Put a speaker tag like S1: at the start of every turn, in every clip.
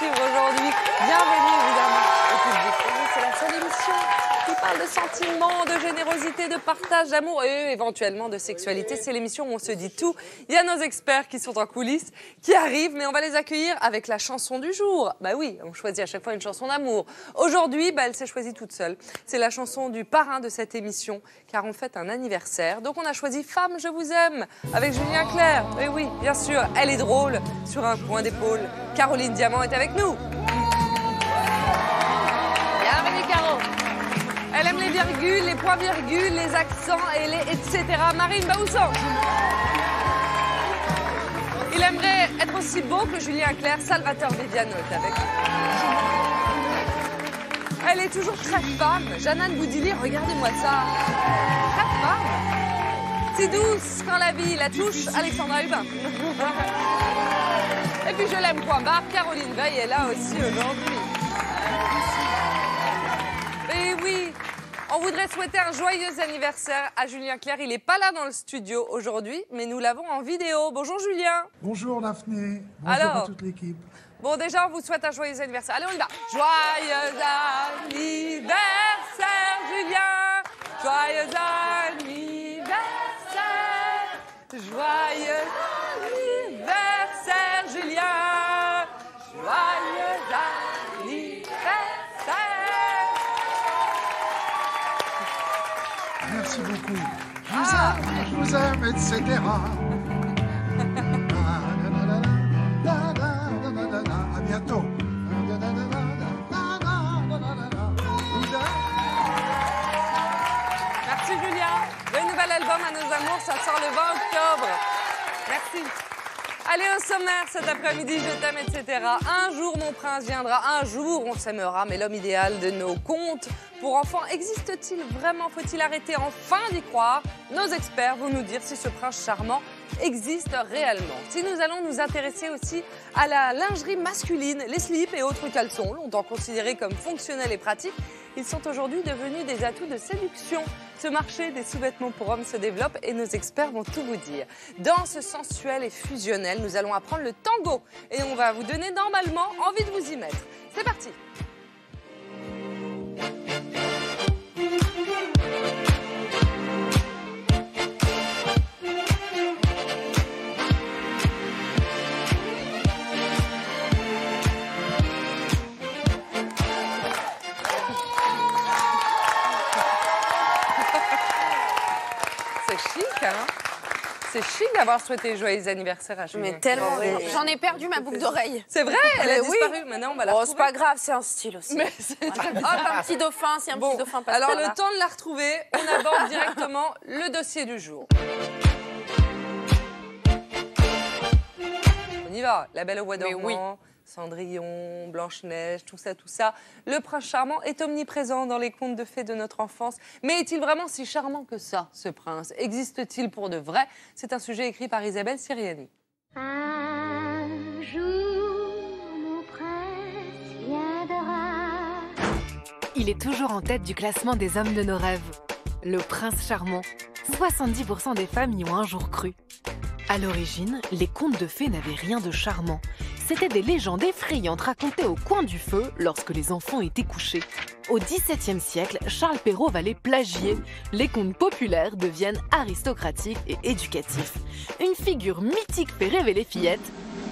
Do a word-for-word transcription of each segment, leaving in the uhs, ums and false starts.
S1: suivre aujourd'hui. Bienvenue évidemment au public. C'est la seule émission qui parle de sentiments, de générosité, de partage, d'amour et éventuellement de sexualité. C'est l'émission où on se dit tout. Il y a nos experts qui sont en coulisses, qui arrivent, mais on va les accueillir avec la chanson du jour. Bah oui, on choisit à chaque fois une chanson d'amour. Aujourd'hui, bah, elle s'est choisie toute seule. C'est la chanson du parrain de cette émission, car on fête un anniversaire. Donc on a choisi Femme, je vous aime, avec Julien Clerc. Et oui, bien sûr, elle est drôle, sur un coin d'épaule. Caroline Diamant est avec nous. Bienvenue, Caro. Elle aime les virgules, les points-virgules, les accents et les et cetera. Marine Baoussan. Il aimerait être aussi beau que Julien Clerc. Salvatore Viviano est avec nous. Elle est toujours très femme. Jeannane Boudili, regardez-moi ça. Très femme. C'est douce quand la vie la touche. Alexandra Hubin. Et puis je l'aime point barre. Caroline Veil est là aussi aujourd'hui. Et oui, on voudrait souhaiter un joyeux anniversaire à Julien Clerc. Il n'est pas là dans le studio aujourd'hui, mais nous l'avons en vidéo. Bonjour Julien.
S2: Bonjour Daphné. Bonjour
S1: Alors,
S2: à toute l'équipe.
S1: Bon, déjà, on vous souhaite un joyeux anniversaire. Allez, on y va. Joyeux anniversaire, Julien. Joyeux anniversaire. Joyeux anniversaire, Julien. Joyeux anniversaire.
S2: Merci beaucoup. Je vous aime, je vous aime, et cetera. À bientôt.
S1: Merci Julien. Le nouvel album à nos amours, ça sort le vingt octobre. Merci. Allez, au sommaire cet après-midi, je t'aime, et cetera. Un jour, mon prince viendra. Un jour, on s'aimera. Mais l'homme idéal de nos contes pour enfants existe-t-il vraiment? Faut-il arrêter enfin d'y croire? Nos experts vont nous dire si ce prince charmant existe réellement. Si nous allons nous intéresser aussi à la lingerie masculine, les slips et autres caleçons, longtemps considérés comme fonctionnels et pratiques, ils sont aujourd'hui devenus des atouts de séduction. Ce marché des sous-vêtements pour hommes se développe et nos experts vont tout vous dire. Dans ce sensuel et fusionnel, nous allons apprendre le tango et on va vous donner normalement envie de vous y mettre. C'est parti! C'est chic d'avoir souhaité joyeux anniversaire à Julien.
S3: Mais tellement.
S1: Oui.
S3: J'en ai perdu ma boucle d'oreille.
S1: C'est vrai, elle a
S3: oui.
S1: disparu. Maintenant, on va la
S3: Oh,
S1: retrouver.
S3: c'est pas grave, c'est un style aussi.
S1: Mais c'est très
S3: Hop,
S1: bizarre.
S3: un petit dauphin, c'est un
S1: Bon,
S3: petit dauphin pastel.
S1: alors le
S3: là.
S1: temps de la retrouver, on aborde directement le dossier du jour. On y va. La Belle au bois dormant,
S3: oui.
S1: Cendrillon, Blanche-Neige, tout ça, tout ça. Le prince charmant est omniprésent dans les contes de fées de notre enfance. Mais est-il vraiment si charmant que ça, ce prince? Existe-t-il pour de vrai? C'est un sujet écrit par Isabelle Siriani.
S4: Un jour, mon prince viendra.
S5: Il est toujours en tête du classement des hommes de nos rêves. Le prince charmant. soixante-dix pour cent des femmes y ont un jour cru. À l'origine, les contes de fées n'avaient rien de charmant. C'étaient des légendes effrayantes racontées au coin du feu lorsque les enfants étaient couchés. Au dix-septième siècle, Charles Perrault va les plagier. Les contes populaires deviennent aristocratiques et éducatifs. Une figure mythique fait rêver les fillettes.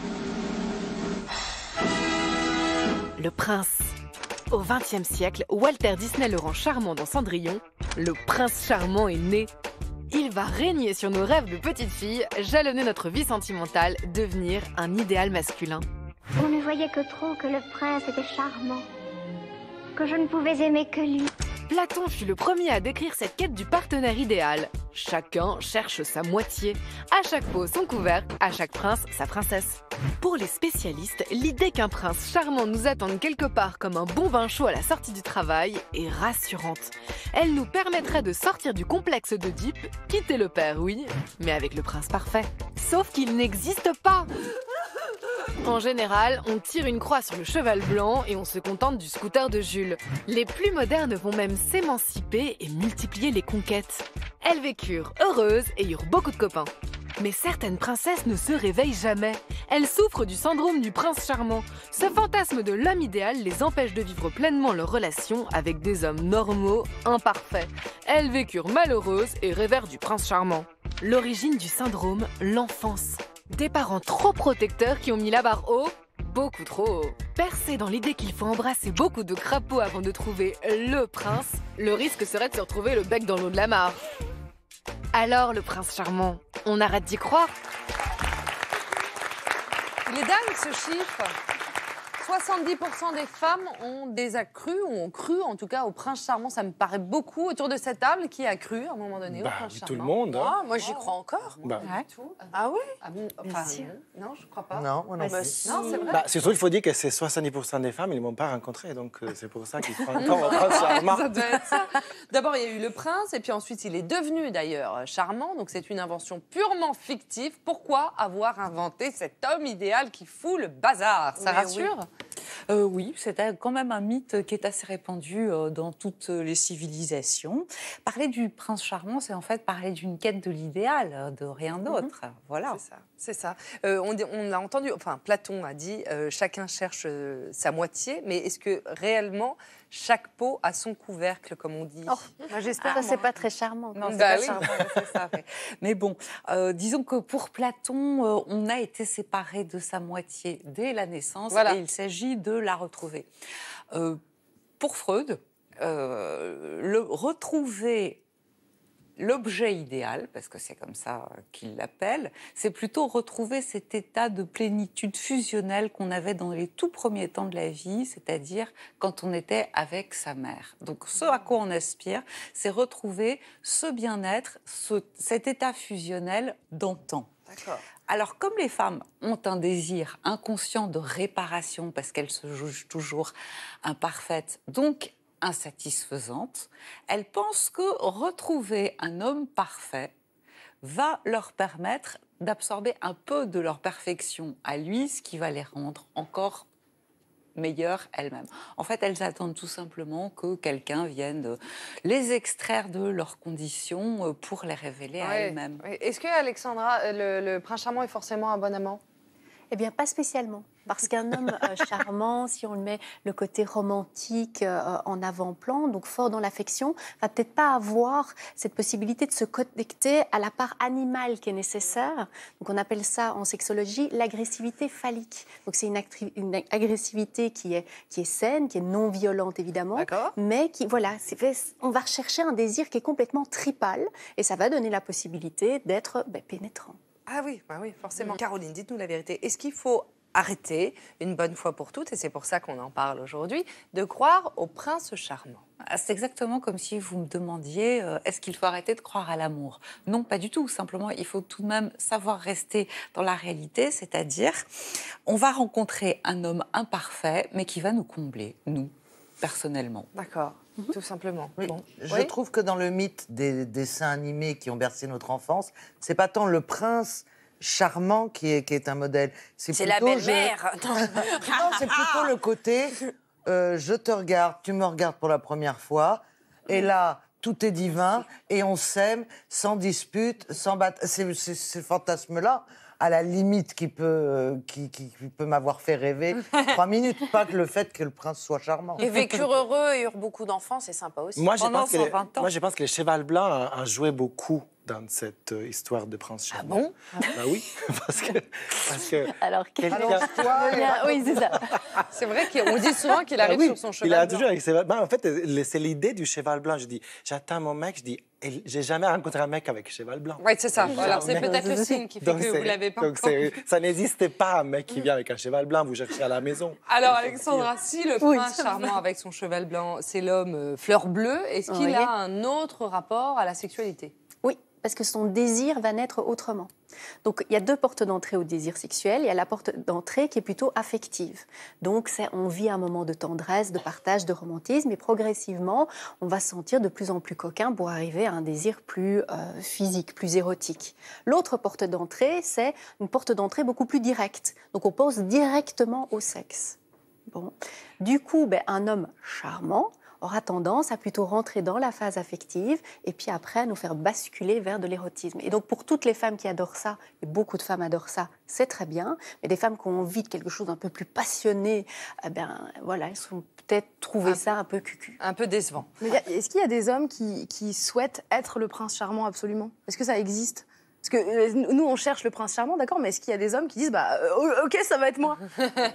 S5: Le prince. Au vingtième siècle, Walter Disney le rend charmant dans Cendrillon. Le prince charmant est né. Il va régner sur nos rêves de petites filles, jalonner notre vie sentimentale, devenir un idéal masculin.
S4: On ne voyait que trop que le prince était charmant, que je ne pouvais aimer que lui.
S5: Platon fut le premier à décrire cette quête du partenaire idéal. Chacun cherche sa moitié. À chaque peau son couvercle, à chaque prince sa princesse. Pour les spécialistes, l'idée qu'un prince charmant nous attende quelque part comme un bon vin chaud à la sortie du travail est rassurante. Elle nous permettrait de sortir du complexe d'Oedipe, quitter le père, oui, mais avec le prince parfait. Sauf qu'il n'existe pas. En général, on tire une croix sur le cheval blanc et on se contente du scooter de Jules. Les plus modernes vont même s'émanciper et multiplier les conquêtes. Elles vécurent heureuses et eurent beaucoup de copains. Mais certaines princesses ne se réveillent jamais. Elles souffrent du syndrome du prince charmant. Ce fantasme de l'homme idéal les empêche de vivre pleinement leur relation avec des hommes normaux, imparfaits. Elles vécurent malheureuses et rêvèrent du prince charmant. L'origine du syndrome, l'enfance. Des parents trop protecteurs qui ont mis la barre haut, beaucoup trop haut. Percés dans l'idée qu'il faut embrasser beaucoup de crapauds avant de trouver le prince, le risque serait de se retrouver le bec dans l'eau de la mare. Alors, le prince charmant, on arrête d'y croire?
S1: Il est dingue ce chiffre. soixante-dix pour cent des femmes ont déjà cru, ou ont cru en tout cas au prince charmant. Ça me paraît beaucoup autour de cette table. Qui a cru à un moment donné
S6: bah,
S1: au prince
S6: oui,
S1: charmant?
S6: tout le monde. Hein.
S3: Ah, moi, j'y crois encore.
S6: Bah.
S1: Pas du tout.
S3: Ah oui?
S1: Ah bon, enfin, non, je crois pas.
S7: Non, moi non
S3: Bah,
S7: plus.
S3: si.
S1: Non, c'est vrai.
S6: Bah, surtout, il faut dire que c'est soixante-dix pour cent des femmes, ils ne m'ont pas rencontré. Donc, euh, c'est pour ça qu'ils font encore au prince charmant.
S1: Ça doit être ça. D'abord, il y a eu le prince, et puis ensuite, il est devenu d'ailleurs charmant. Donc, c'est une invention purement fictive. Pourquoi avoir inventé cet homme idéal qui fout le bazar? Ça
S8: Mais
S1: rassure?
S8: Euh, oui, c'est quand même un mythe qui est assez répandu euh, dans toutes les civilisations. Parler du prince charmant, c'est en fait parler d'une quête de l'idéal, de rien d'autre. Mm-hmm. Voilà.
S1: C'est ça. C'est ça. Euh, on, on a entendu, enfin, Platon a dit euh, chacun cherche euh, sa moitié, mais est-ce que réellement chaque pot a son couvercle, comme on dit?
S4: Oh, moi, j'espère que c'est pas très charmant.
S8: Non, c'est
S1: Bah
S8: pas
S1: oui.
S8: charmant, c'est ça. Ouais. Mais bon, euh, disons que pour Platon, euh, on a été séparés de sa moitié dès la naissance,
S1: Voilà.
S8: et il s'agit de la retrouver. Euh, pour Freud, euh, le, retrouver l'objet idéal, parce que c'est comme ça qu'il l'appelle, c'est plutôt retrouver cet état de plénitude fusionnelle qu'on avait dans les tout premiers temps de la vie, c'est-à-dire quand on était avec sa mère. Donc ce à quoi on aspire, c'est retrouver ce bien-être, ce, cet état fusionnel d'antan.
S1: D'accord.
S8: Alors, comme les femmes ont un désir inconscient de réparation, parce qu'elles se jugent toujours imparfaites, donc insatisfaisantes, elles pensent que retrouver un homme parfait va leur permettre d'absorber un peu de leur perfection à lui, ce qui va les rendre encore meilleures elles-mêmes. En fait, elles attendent tout simplement que quelqu'un vienne les extraire de leurs conditions pour les révéler à
S1: Ouais.
S8: elles-mêmes.
S1: Ouais. Est-ce que, Alexandra, le, le prince charmant est forcément un bon amant?
S9: Eh bien, pas spécialement. Parce qu'un homme euh, charmant, si on le met le côté romantique euh, en avant-plan, donc fort dans l'affection, va peut-être pas avoir cette possibilité de se connecter à la part animale qui est nécessaire. Donc on appelle ça en sexologie l'agressivité phallique. Donc c'est une, actri- une agressivité qui est, qui est saine, qui est non violente évidemment,
S1: D'accord.
S9: mais qui, voilà, c'est fait, on va rechercher un désir qui est complètement tripal et ça va donner la possibilité d'être ben, pénétrant.
S1: Ah oui, bah oui, forcément. Caroline, dites-nous la vérité. Est-ce qu'il faut arrêter, une bonne fois pour toutes, et c'est pour ça qu'on en parle aujourd'hui, de croire au prince charmant?
S8: C'est exactement comme si vous me demandiez euh, est-ce qu'il faut arrêter de croire à l'amour? Non, pas du tout. Simplement, il faut tout de même savoir rester dans la réalité, c'est-à-dire on va rencontrer un homme imparfait, mais qui va nous combler, nous, personnellement.
S1: D'accord, mm-hmm. Tout simplement.
S7: Oui,
S1: Bon.
S7: je
S1: Oui.
S7: trouve que dans le mythe des dessins animés qui ont bercé notre enfance, c'est pas tant le prince charmant qui est, qui est un modèle.
S3: C'est la
S7: plutôt je-
S3: belle-mère.
S7: Non, c'est plutôt le côté euh, je te regarde, tu me regardes pour la première fois, et là, tout est divin, et on s'aime sans dispute, sans bat... C'est c'est- ce fantasme-là, à la limite, qui peut, euh, qui, qui- qui peut m'avoir fait rêver trois minutes, pas que le fait que le prince soit charmant.
S3: Et vécurent heureux et eurent beaucoup d'enfants, c'est sympa aussi.
S6: Moi, je
S8: Pendant
S6: pense que
S8: cent
S6: les-
S8: vingt ans.
S6: moi, je pense que le cheval blanc a, a joué beaucoup dans cette euh, histoire de prince charmant.
S1: bon
S6: Bah oui, parce que... Parce que
S9: Alors, quel-
S6: quelqu'un-
S7: Toi, et-
S9: oui, c'est ça.
S1: C'est vrai qu'on dit souvent qu'il
S6: Bah
S1: arrive
S6: oui,
S1: sur son cheval
S6: il a
S1: blanc.
S6: toujours avec ses- bah, en fait, le- c'est l'idée du cheval blanc. Je dis, j'attends mon mec, je dis, et j'ai jamais rencontré un mec avec cheval blanc.
S1: Oui, c'est ça. Voilà, c'est
S6: Mais-
S1: peut-être le signe qui fait
S6: Donc
S1: que vous
S6: c'est-
S1: ne l'avez pas
S6: donc
S1: encore.
S6: c'est- ça n'existe pas, un mec qui vient avec un cheval blanc, vous cherchez à la maison.
S1: Alors, Alexandra, si le
S9: Oui,
S1: prince
S9: c'est vrai.
S1: charmant avec son cheval blanc, c'est l'homme euh, fleur bleue, est-ce qu'il
S9: Oui.
S1: a un autre rapport à la sexualité?
S9: Oui, parce que son désir va naître autrement. Donc, il y a deux portes d'entrée au désir sexuel. Il y a la porte d'entrée qui est plutôt affective. Donc, c'est, on vit un moment de tendresse, de partage, de romantisme, et progressivement, on va se sentir de plus en plus coquin pour arriver à un désir plus euh, physique, plus érotique. L'autre porte d'entrée, c'est une porte d'entrée beaucoup plus directe. Donc, on pense directement au sexe. Bon. Du coup, ben, un homme charmant, aura tendance à plutôt rentrer dans la phase affective et puis après à nous faire basculer vers de l'érotisme. Et donc pour toutes les femmes qui adorent ça, et beaucoup de femmes adorent ça, c'est très bien, mais des femmes qui ont envie de quelque chose d'un peu plus passionné, eh ben, voilà, elles sont peut-être trouvé ça un peu cucu.
S1: Un peu décevant.
S10: Mais y a- est-ce qu'il y a des hommes qui, qui souhaitent être le prince charmant absolument? Est-ce que ça existe? Parce que euh, nous, on cherche le prince charmant, d'accord, mais est-ce qu'il y a des hommes qui disent, bah, euh, ok, ça va être moi?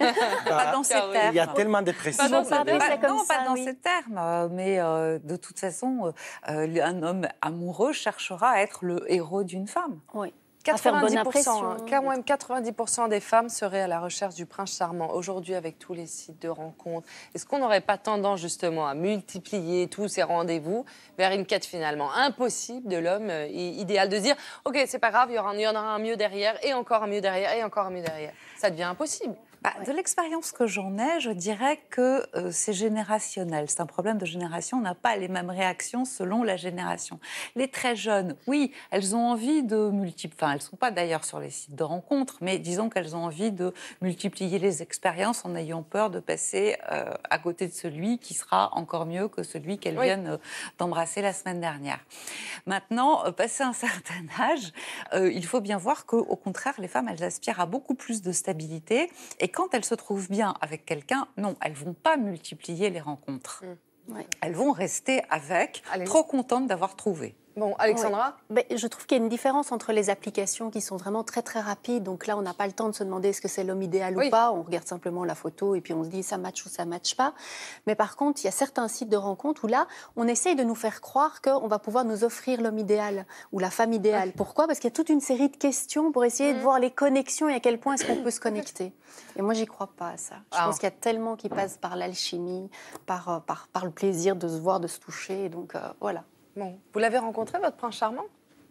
S8: Pas dans ces termes.
S6: Il y a tellement de pression.
S8: Pas dans
S6: vous
S8: ces
S6: savez.
S8: termes.
S9: comme
S8: Non,
S9: ça,
S8: pas dans
S9: oui.
S8: ces termes. euh, Mais euh, de toute façon, euh, un homme amoureux cherchera à être le héros d'une femme.
S9: Oui. À faire bonne
S1: quatre-vindix pour cent,
S9: impression.
S1: hein, quand même quatre-vingt-dix pour cent des femmes seraient à la recherche du prince charmant. Aujourd'hui, avec tous les sites de rencontres, est-ce qu'on n'aurait pas tendance justement à multiplier tous ces rendez-vous vers une quête finalement impossible de l'homme euh, i- idéal, de se dire « Ok, c'est pas grave, il y, aura, il y en aura un mieux derrière, et encore un mieux derrière, et encore un mieux derrière ». Ça devient impossible.
S8: Bah, de l'expérience que j'en ai, je dirais que euh, c'est générationnel. C'est un problème de génération. On n'a pas les mêmes réactions selon la génération. Les très jeunes, oui, elles ont envie de multiplier. Enfin, elles ne sont pas d'ailleurs sur les sites de rencontres, mais disons qu'elles ont envie de multiplier les expériences en ayant peur de passer euh, à côté de celui qui sera encore mieux que celui qu'elles
S1: Oui.
S8: viennent euh, d'embrasser la semaine dernière. Maintenant, euh, passé un certain âge, euh, il faut bien voir qu'au contraire, les femmes, elles aspirent à beaucoup plus de stabilité. Et quand elles se trouvent bien avec quelqu'un, non, elles ne vont pas multiplier les rencontres.
S9: Mm. Ouais.
S8: Elles vont rester avec,
S1: Allez.
S8: trop contentes d'avoir trouvé.
S1: Bon, Alexandra,
S9: Ben, je trouve qu'il y a une différence entre les applications qui sont vraiment très très rapides. Donc là, on n'a pas le temps de se demander est-ce que c'est l'homme idéal
S1: Oui.
S9: ou pas. On regarde simplement la photo et puis on se dit ça match ou ça match pas. Mais par contre, il y a certains sites de rencontres où là, on essaye de nous faire croire qu'on va pouvoir nous offrir l'homme idéal ou la femme idéale. Pourquoi? Parce qu'il y a toute une série de questions pour essayer de voir les connexions et à quel point est-ce qu'on peut se connecter. Et moi, j'y crois pas à ça. Je
S1: Ah.
S9: pense qu'il y a tellement qui passe par l'alchimie, par, euh, par, par le plaisir de se voir, de se toucher. Et donc euh, voilà,
S1: bon, vous l'avez rencontré, votre prince charmant?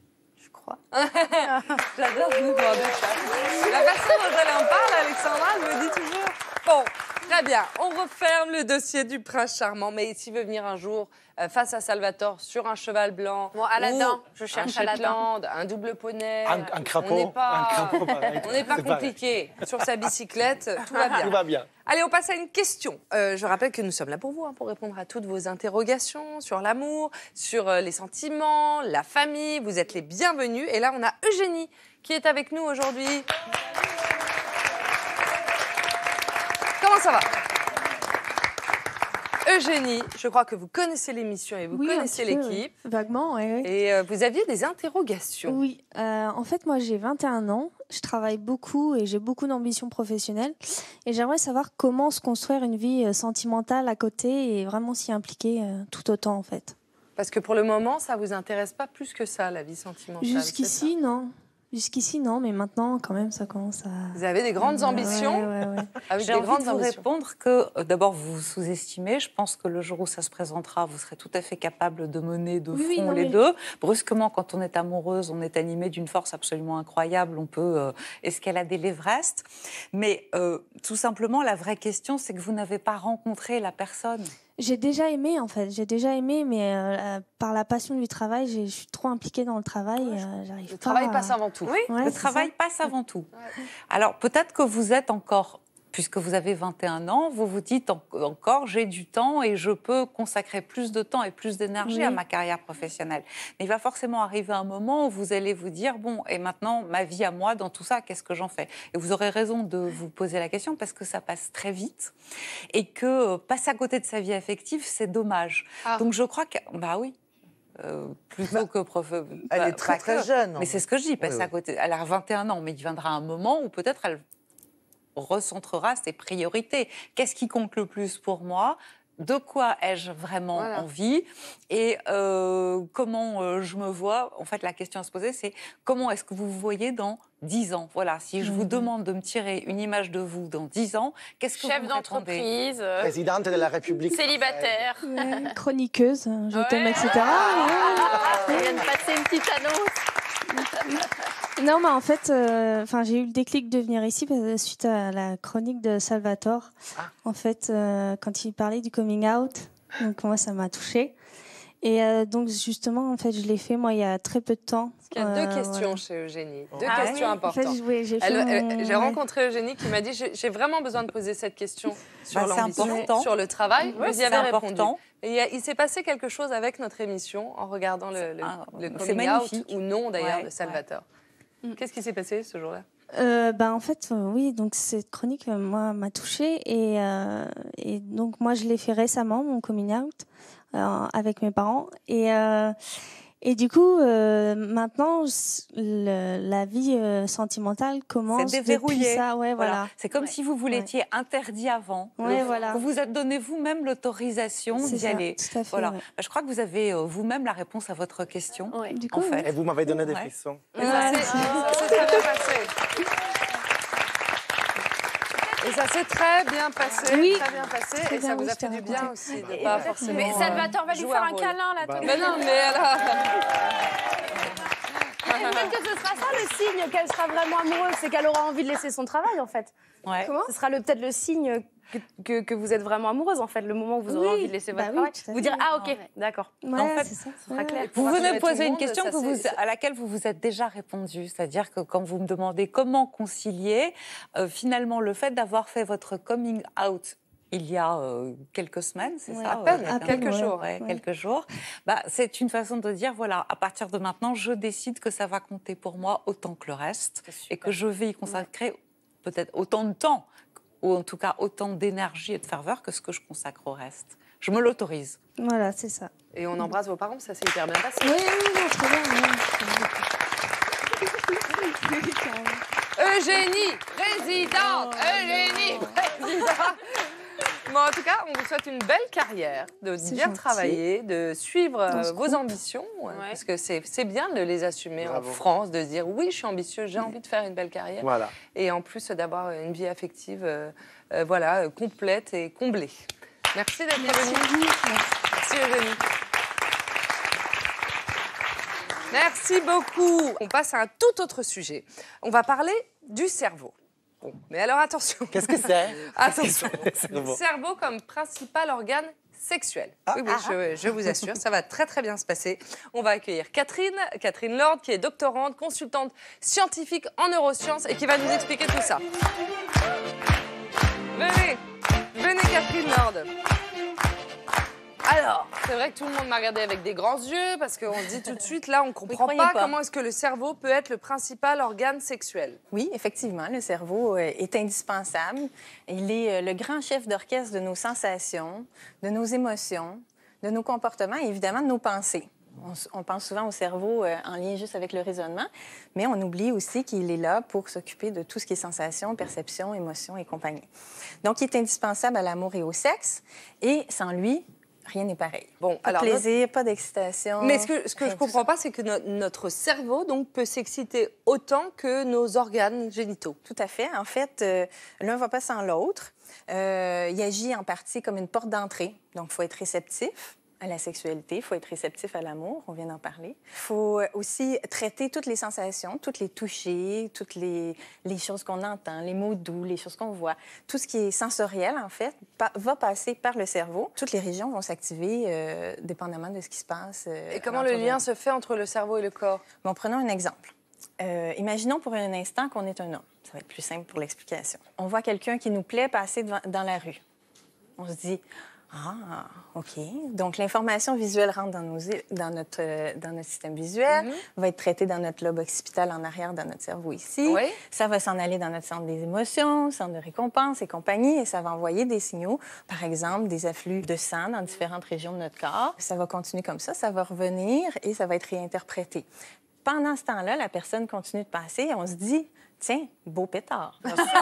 S9: je crois.
S1: J'adore vous demander ça. La façon dont elle en parle, Alexandra, elle me dit toujours. Bon, très bien. On referme le dossier du prince charmant. Mais s'il veut venir un jour euh, face à Salvatore sur un cheval blanc,
S3: Bon, Aladdin,
S1: ou
S3: je cherche
S1: un
S3: Aladdin.
S1: Shetland, un double poney,
S6: Un, un crapaud.
S1: on n'est pas,
S6: Un crapaud, pareil.
S1: on n'est pas
S6: C'est pareil.
S1: compliqué. Sur sa bicyclette, tout va bien.
S6: Tout va bien.
S1: Allez, on passe à une question. Euh, je rappelle que nous sommes là pour vous, hein, pour répondre à toutes vos interrogations sur l'amour, sur euh, les sentiments, la famille. Vous êtes les bienvenus. Et là, on a Eugénie qui est avec nous aujourd'hui. Comment ça va? Eugénie, je crois que vous connaissez l'émission et vous
S11: Oui, un
S1: connaissez
S11: petit peu,
S1: l'équipe.
S11: oui. Vaguement, oui. oui.
S1: Et euh, vous aviez des interrogations.
S11: Oui, euh, en fait, moi j'ai vingt et un ans, je travaille beaucoup et j'ai beaucoup d'ambition professionnelle. Et j'aimerais savoir comment se construire une vie euh, sentimentale à côté et vraiment s'y impliquer euh, tout autant, en fait.
S1: Parce que pour le moment, ça vous intéresse pas plus que ça, la vie sentimentale.
S11: Jusqu'ici, non. Jusqu'ici, non, mais maintenant, quand même, ça commence à...
S1: Vous avez des grandes
S11: Ouais,
S1: ambitions
S11: ouais, ouais.
S1: avec
S8: J'ai
S1: des
S8: envie
S1: grandes
S8: de vous
S1: ambitions.
S8: répondre que, euh, d'abord, vous vous sous-estimez. Je pense que le jour où ça se présentera, vous serez tout à fait capable de mener de
S11: Oui, oui,
S8: front
S11: non,
S8: les
S11: mais-
S8: deux. Brusquement, quand on est amoureuse, on est animé d'une force absolument incroyable. On peut euh, escalader l'Everest. Mais euh, tout simplement, la vraie question, c'est que vous n'avez pas rencontré la personne.
S11: J'ai déjà aimé, en fait. J'ai déjà aimé, mais euh, euh, par la passion du travail, j'ai- je suis trop impliquée dans le travail. euh, j'arrive
S1: Le
S11: pas
S1: travail
S11: à-
S1: passe avant tout.
S8: Oui,
S11: Ouais,
S8: le
S11: c'est
S8: travail passe avant tout. Alors, peut-être que vous êtes encore, puisque vous avez vingt et un ans, vous vous dites en- encore, j'ai du temps et je peux consacrer plus de temps et plus d'énergie
S11: Oui.
S8: à ma carrière professionnelle. Mais il va forcément arriver un moment où vous allez vous dire, bon, et maintenant, ma vie à moi, dans tout ça, qu'est-ce que j'en fais? Et vous aurez raison de vous poser la question parce que ça passe très vite et que euh, passer à côté de sa vie affective, c'est dommage.
S1: Ah.
S8: Donc, je crois que, bah oui. Euh, plutôt que prof.
S7: Elle
S8: pas-
S7: est très
S8: pas
S7: très
S8: que.
S7: jeune. en
S8: Mais c'est ce que je dis, passer
S7: Oui, oui.
S8: à côté. Elle a vingt et un ans, mais il viendra un moment où peut-être elle recentrera ses priorités. Qu'est-ce qui compte le plus pour moi? De quoi ai-je vraiment
S1: Voilà.
S8: envie? Et euh, comment euh, je me vois? En fait, la question à se poser, c'est comment est-ce que vous vous voyez dans dix ans? Voilà, si je vous
S11: Mhm.
S8: demande de me tirer une image de vous dans dix ans, qu'est-ce que
S3: Chef
S8: vous me répondez?
S3: d'entreprise, euh,
S6: Présidente de la République.
S3: célibataire.
S11: Ouais, chroniqueuse, euh, je
S3: Ouais.
S11: t'aime, et cetera.
S9: On vient de passer une petite annonce.
S11: Non, mais en fait, euh, enfin, j'ai eu le déclic de venir ici parce que suite à la chronique de Salvatore. En fait, euh, quand il parlait du coming out, donc moi, ça m'a touchée. Et euh, donc, justement, en fait, je l'ai fait, moi, il y a très peu de temps.
S1: Parce qu'il y a deux
S11: Euh,
S1: questions
S11: voilà.
S1: chez Eugénie. Deux
S11: Ah
S1: questions
S11: oui.
S1: importantes.
S11: En fait, oui, j'ai fait
S1: Elle-
S11: mon-
S1: elle- J'ai
S11: ouais.
S1: rencontré Eugénie qui m'a dit j'ai j'ai vraiment besoin de poser cette question sur
S8: Bah, c'est
S1: l'ambition,
S8: important.
S1: sur le travail.
S8: Ouais,
S1: vous y avez
S8: c'est
S1: répondu.
S8: important.
S1: Et il y a- il s'est passé quelque chose avec notre émission en regardant le, le,
S8: Ah,
S1: le
S8: c'est
S1: coming out,
S8: magnifique.
S1: ou non d'ailleurs,
S8: Ouais,
S1: de Salvatore. Qu'est-ce qui s'est passé ce jour-là?
S11: Euh, bah, en fait, euh, oui, donc cette chronique, euh, moi, m'a touchée. Et, euh, et donc, moi, je l'ai fait récemment, mon coming out, euh, avec mes parents. Et, euh, et du coup, euh, maintenant, s- le- la vie euh, sentimentale commence
S8: C'est
S11: depuis
S8: déverrouillé.
S11: ça. Ouais, voilà.
S8: C'est comme si vous vous l'étiez interdit avant.
S11: Ouais,
S8: Le-
S11: voilà.
S8: Vous vous êtes donné vous-même l'autorisation
S11: C'est
S8: d'y
S11: ça,
S8: aller.
S11: tout à fait,
S8: Voilà.
S11: ouais.
S8: Bah, je crois que vous avez euh, vous-même la réponse à votre question.
S11: Du
S8: en
S11: coup,
S8: fait.
S6: Et vous m'avez donné des
S8: Ouais.
S6: frissons.
S1: Mais ça s'est- ça s'est très bien passé. Et ça s'est très bien passé,
S10: Oui.
S1: très bien passé,
S10: Très
S1: et ça
S10: bien,
S1: vous
S10: oui,
S1: a
S10: je
S1: fait
S10: t'ai
S1: du bien
S10: raconté.
S1: aussi de
S10: Et
S1: pas
S10: bah,
S1: forcément.
S10: mais Salvatore, on va lui
S1: jouer
S10: faire
S1: un
S10: un
S1: rôle.
S10: câlin, là, toi.
S1: Mais non, mais alors.
S10: Et peut-être que ce sera ça le signe qu'elle sera vraiment amoureuse, c'est qu'elle aura envie de laisser son travail, en fait.
S8: Comment
S10: Ce sera le- peut-être le signe que, que, que vous êtes vraiment amoureuse, en fait, le moment où vous aurez
S11: Oui,
S10: envie de laisser
S11: bah
S10: votre
S11: oui,
S10: travail.
S11: tout à
S10: vous
S11: fait.
S10: dire, ah, ok,
S11: Ouais.
S10: d'accord.
S11: Ouais,
S10: en fait,
S11: c'est ça.
S10: ce sera clair.
S8: Vous
S1: Pour
S8: venez
S1: rassurer
S8: de
S1: tout le
S8: poser une
S1: monde,
S8: question
S1: ça,
S8: que vous,
S1: c'est-
S8: à laquelle vous vous êtes déjà répondu. C'est-à-dire que quand vous me demandez comment concilier, euh, finalement, le fait d'avoir fait votre coming out il y a euh, quelques semaines, c'est
S11: Ouais,
S8: ça
S11: à peine,
S8: euh,
S11: à
S8: quelques
S11: peine, ouais.
S8: jours, ouais,
S11: Ouais.
S8: quelques jours. Bah, c'est une façon de dire, voilà, à partir de maintenant, je décide que ça va compter pour moi autant que le reste et que je vais y consacrer peut-être autant de temps, ou en tout cas autant d'énergie et de ferveur que ce que je consacre au reste. Je me l'autorise.
S11: Voilà, c'est ça.
S1: Et on embrasse vos parents, ça s'est hyper bien passé.
S11: Oui, oui, oui, très bien.
S1: Eugénie, présidente, Eugénie, présidente. Bon, en tout cas, on vous souhaite une belle carrière, de
S11: C'est
S1: bien
S11: gentil.
S1: travailler, de suivre euh,
S11: Dans ce
S1: vos
S11: groupe.
S1: ambitions, ouais, parce que c'est c'est bien de les assumer
S6: Bravo.
S1: en France, de se dire oui, je suis ambitieux, j'ai envie de faire une belle carrière,
S6: Voilà.
S1: et en plus d'avoir une vie affective, euh, euh, voilà, euh, complète et comblée. Merci d'être venue. Merci Eugénie. Merci beaucoup. On passe à un tout autre sujet. On va parler du cerveau. Bon, mais alors attention.
S6: Qu'est-ce que c'est?
S1: Attention.
S6: Le cerveau.
S1: Cerveau comme principal organe sexuel. Oui, oui, je, je vous assure, ça va très très bien se passer. On va accueillir Catherine, Catherine Lord, qui est doctorante, consultante scientifique en neurosciences et qui va nous expliquer tout ça. Venez, venez Catherine Lord. Alors, c'est vrai que tout le monde m'a regardé avec des grands yeux parce qu'on se dit tout de suite, là, on ne comprend
S3: croyez
S1: pas,
S3: pas.
S1: comment est-ce que le cerveau peut être le principal organe sexuel.
S3: Oui, effectivement, le cerveau euh, est indispensable. Il est euh, le grand chef d'orchestre de nos sensations, de nos émotions, de nos comportements et évidemment de nos pensées. On, s- on pense souvent au cerveau euh, en lien juste avec le raisonnement, mais on oublie aussi qu'il est là pour s'occuper de tout ce qui est sensations, perceptions, émotions et compagnie. Donc, il est indispensable à l'amour et au sexe, et sans lui, rien n'est pareil.
S1: Bon,
S3: pas
S1: alors,
S3: de plaisir, pas d'excitation.
S1: Mais ce que, ce que
S3: rien
S1: je
S3: de
S1: ne
S3: tout
S1: comprends pas, c'est que no- notre cerveau donc, peut s'exciter autant que nos organes génitaux.
S3: Tout à fait. En fait, euh, l'un ne va pas sans l'autre. Euh, il agit en partie comme une porte d'entrée. Donc, il faut être réceptif à la sexualité, il faut être réceptif à l'amour, on vient d'en parler. Il faut aussi traiter toutes les sensations, toutes les toucher, toutes les, les choses qu'on entend, les mots doux, les choses qu'on voit. Tout ce qui est sensoriel, en fait, pa- va passer par le cerveau. Toutes les régions vont s'activer euh, dépendamment de ce qui se passe. euh,
S1: Et comment le
S3: alentour de
S1: lien
S3: nous.
S1: se fait entre le cerveau et le corps?
S3: Bon, prenons un exemple. Euh, imaginons pour un instant qu'on est un homme. Ça va être plus simple pour l'explication. On voit quelqu'un qui nous plaît passer devant- dans la rue. On se dit, ah, OK. Donc, l'information visuelle rentre dans, nos, dans, notre, euh, dans notre système visuel,
S1: Mhm.
S3: va être traitée dans notre lobe occipital en arrière, dans notre cerveau ici.
S1: Oui.
S3: Ça va s'en aller dans notre centre des émotions, centre de récompense et compagnie, et ça va envoyer des signaux, par exemple, des afflux de sang dans différentes régions de notre corps. Ça va continuer comme ça, ça va revenir et ça va être réinterprété. Pendant ce temps-là, la personne continue de passer et on se dit, tiens, beau pétard.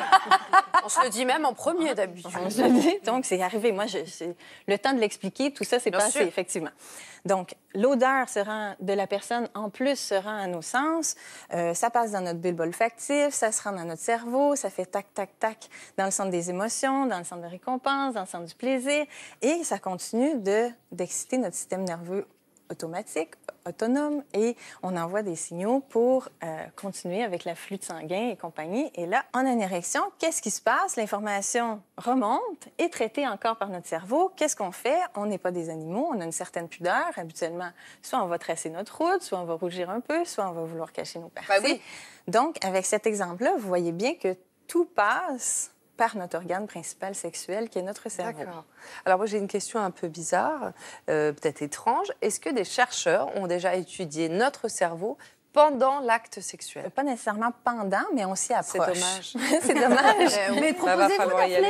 S10: On se le dit même en premier d'habitude.
S3: On se le dit. Donc, c'est arrivé. Moi, je, c'est- le temps de l'expliquer, tout ça, c'est
S10: Bien
S3: passé,
S10: sûr.
S3: effectivement. Donc, l'odeur se rend de la personne, en plus, se rend à nos sens. Euh, ça passe dans notre bulbe olfactif, ça se rend dans notre cerveau, ça fait tac, tac, tac dans le centre des émotions, dans le centre de récompense, dans le centre du plaisir. Et ça continue de, d'exciter notre système nerveux automatique, autonome, et on envoie des signaux pour euh, continuer avec l'afflux sanguin et compagnie. Et là, en anérection, qu'est-ce qui se passe? L'information remonte, est traitée encore par notre cerveau. Qu'est-ce qu'on fait? On n'est pas des animaux, on a une certaine pudeur. Habituellement, soit on va tracer notre route, soit on va rougir un peu, soit on va vouloir cacher nos parties.
S1: Ben oui.
S3: Donc, avec cet exemple-là, vous voyez bien que tout passe par notre organe principal sexuel, qui est notre cerveau.
S1: D'accord. Alors moi, j'ai une question un peu bizarre, euh, peut-être étrange. Est-ce que des chercheurs ont déjà étudié notre cerveau pendant l'acte sexuel?
S3: Pas nécessairement pendant, mais on s'y approche.
S1: C'est dommage.
S3: C'est dommage.
S1: Mais proposez-vous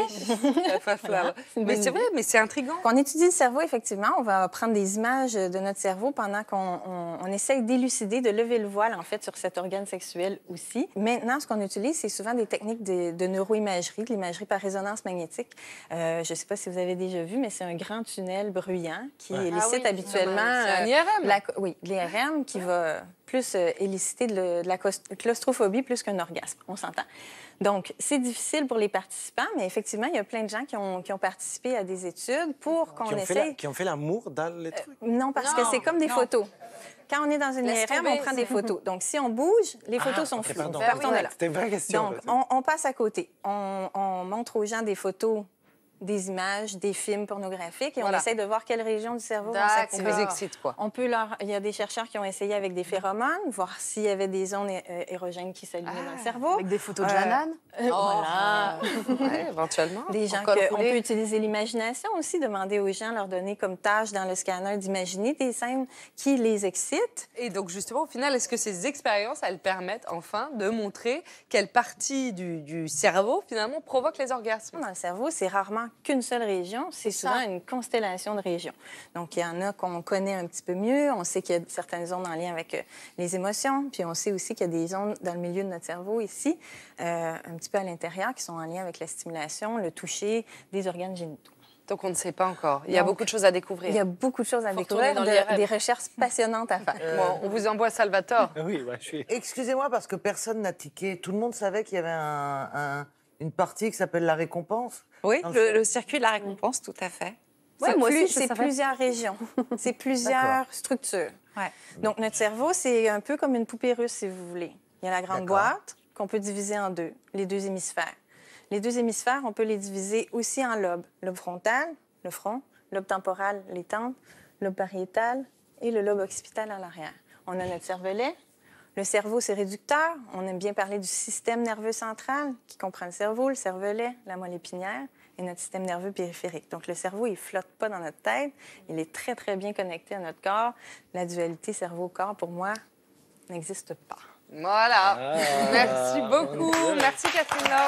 S1: d'appeler. Mais c'est vrai, mais c'est intriguant.
S3: Quand on étudie le cerveau, effectivement, on va prendre des images de notre cerveau pendant qu'on on, on essaye d'élucider, de lever le voile, en fait, sur cet organe sexuel aussi. Maintenant, ce qu'on utilise, c'est souvent des techniques de, de neuroimagerie, de l'imagerie par résonance magnétique. Euh, je ne sais pas si vous avez déjà vu, mais c'est un grand tunnel bruyant qui ouais. élicite ah oui, habituellement...
S1: C'est un I R M?
S3: La, oui, l'I R M qui va plus euh, éliciter de, le, de la claustrophobie plus qu'un orgasme, on s'entend. Donc, c'est difficile pour les participants, mais effectivement, il y a plein de gens qui ont, qui ont participé à des études pour qu'on essaye...
S6: La, qui ont fait l'amour dans les trucs?
S3: Euh, non, parce non, que c'est comme des non. photos. Quand on est dans une I R M, on prend des photos. Donc, si on bouge, les photos ah, sont
S6: okay,
S3: floues.
S6: Pardon,
S3: Donc,
S6: pardon. C'était une vraie question.
S3: Donc, on, on passe à côté. On, on montre aux gens des photos, des images, des films pornographiques et voilà. on essaie de voir quelle région du cerveau vont s'activer.
S1: Ça vous excite, quoi.
S3: On peut leur... Il y a des chercheurs qui ont essayé avec des phéromones, voir s'il y avait des zones é érogènes qui s'allumaient ah, dans le cerveau.
S10: Avec des photos de Janane?
S3: Euh, oh,
S1: voilà. Ouais, éventuellement.
S3: Des gens que... On peut utiliser l'imagination aussi, demander aux gens, leur donner comme tâche dans le scanner d'imaginer des scènes qui les excitent.
S1: Et donc, justement, au final, est-ce que ces expériences, elles permettent enfin de montrer quelle partie du, du cerveau, finalement, provoque les orgasmes?
S3: Dans le cerveau, c'est rarement qu'une seule région, c'est souvent une constellation de régions. Donc, il y en a qu'on connaît un petit peu mieux. On sait qu'il y a certaines zones en lien avec euh, les émotions. Puis, on sait aussi qu'il y a des zones dans le milieu de notre cerveau, ici, euh, un petit peu à l'intérieur, qui sont en lien avec la stimulation, le toucher des organes génitaux.
S1: Donc, on ne sait pas encore. Il y a Donc, beaucoup de choses à découvrir.
S3: Il y a beaucoup de choses à Faut découvrir, dans de, des recherches passionnantes à faire.
S1: Euh... Bon, on vous envoie Salvatore.
S6: Oui, ouais, je suis...
S7: Excusez-moi, parce que personne n'a tiqué. Tout le monde savait qu'il y avait un, un, une partie qui s'appelle la récompense.
S8: Oui, le, le circuit de la récompense, tout à fait.
S3: Ouais, moi aussi, c'est plusieurs régions. C'est plusieurs structures.
S8: Ouais.
S3: Donc, notre cerveau, c'est un peu comme une poupée russe, si vous voulez. Il y a la grande boîte qu'on peut diviser en deux, les deux hémisphères. Les deux hémisphères, on peut les diviser aussi en lobes. Lobe frontal, le front, lobe temporal, les tempes, lobe pariétal et le lobe occipital à l'arrière. On a notre cervelet. Le cerveau, c'est réducteur. On aime bien parler du système nerveux central qui comprend le cerveau, le cervelet, la moelle épinière et notre système nerveux périphérique. Donc, le cerveau, il ne flotte pas dans notre tête. Il est très, très bien connecté à notre corps. La dualité cerveau-corps, pour moi, n'existe pas.
S1: Voilà. Ah, merci beaucoup. Merci, Catherine Lord.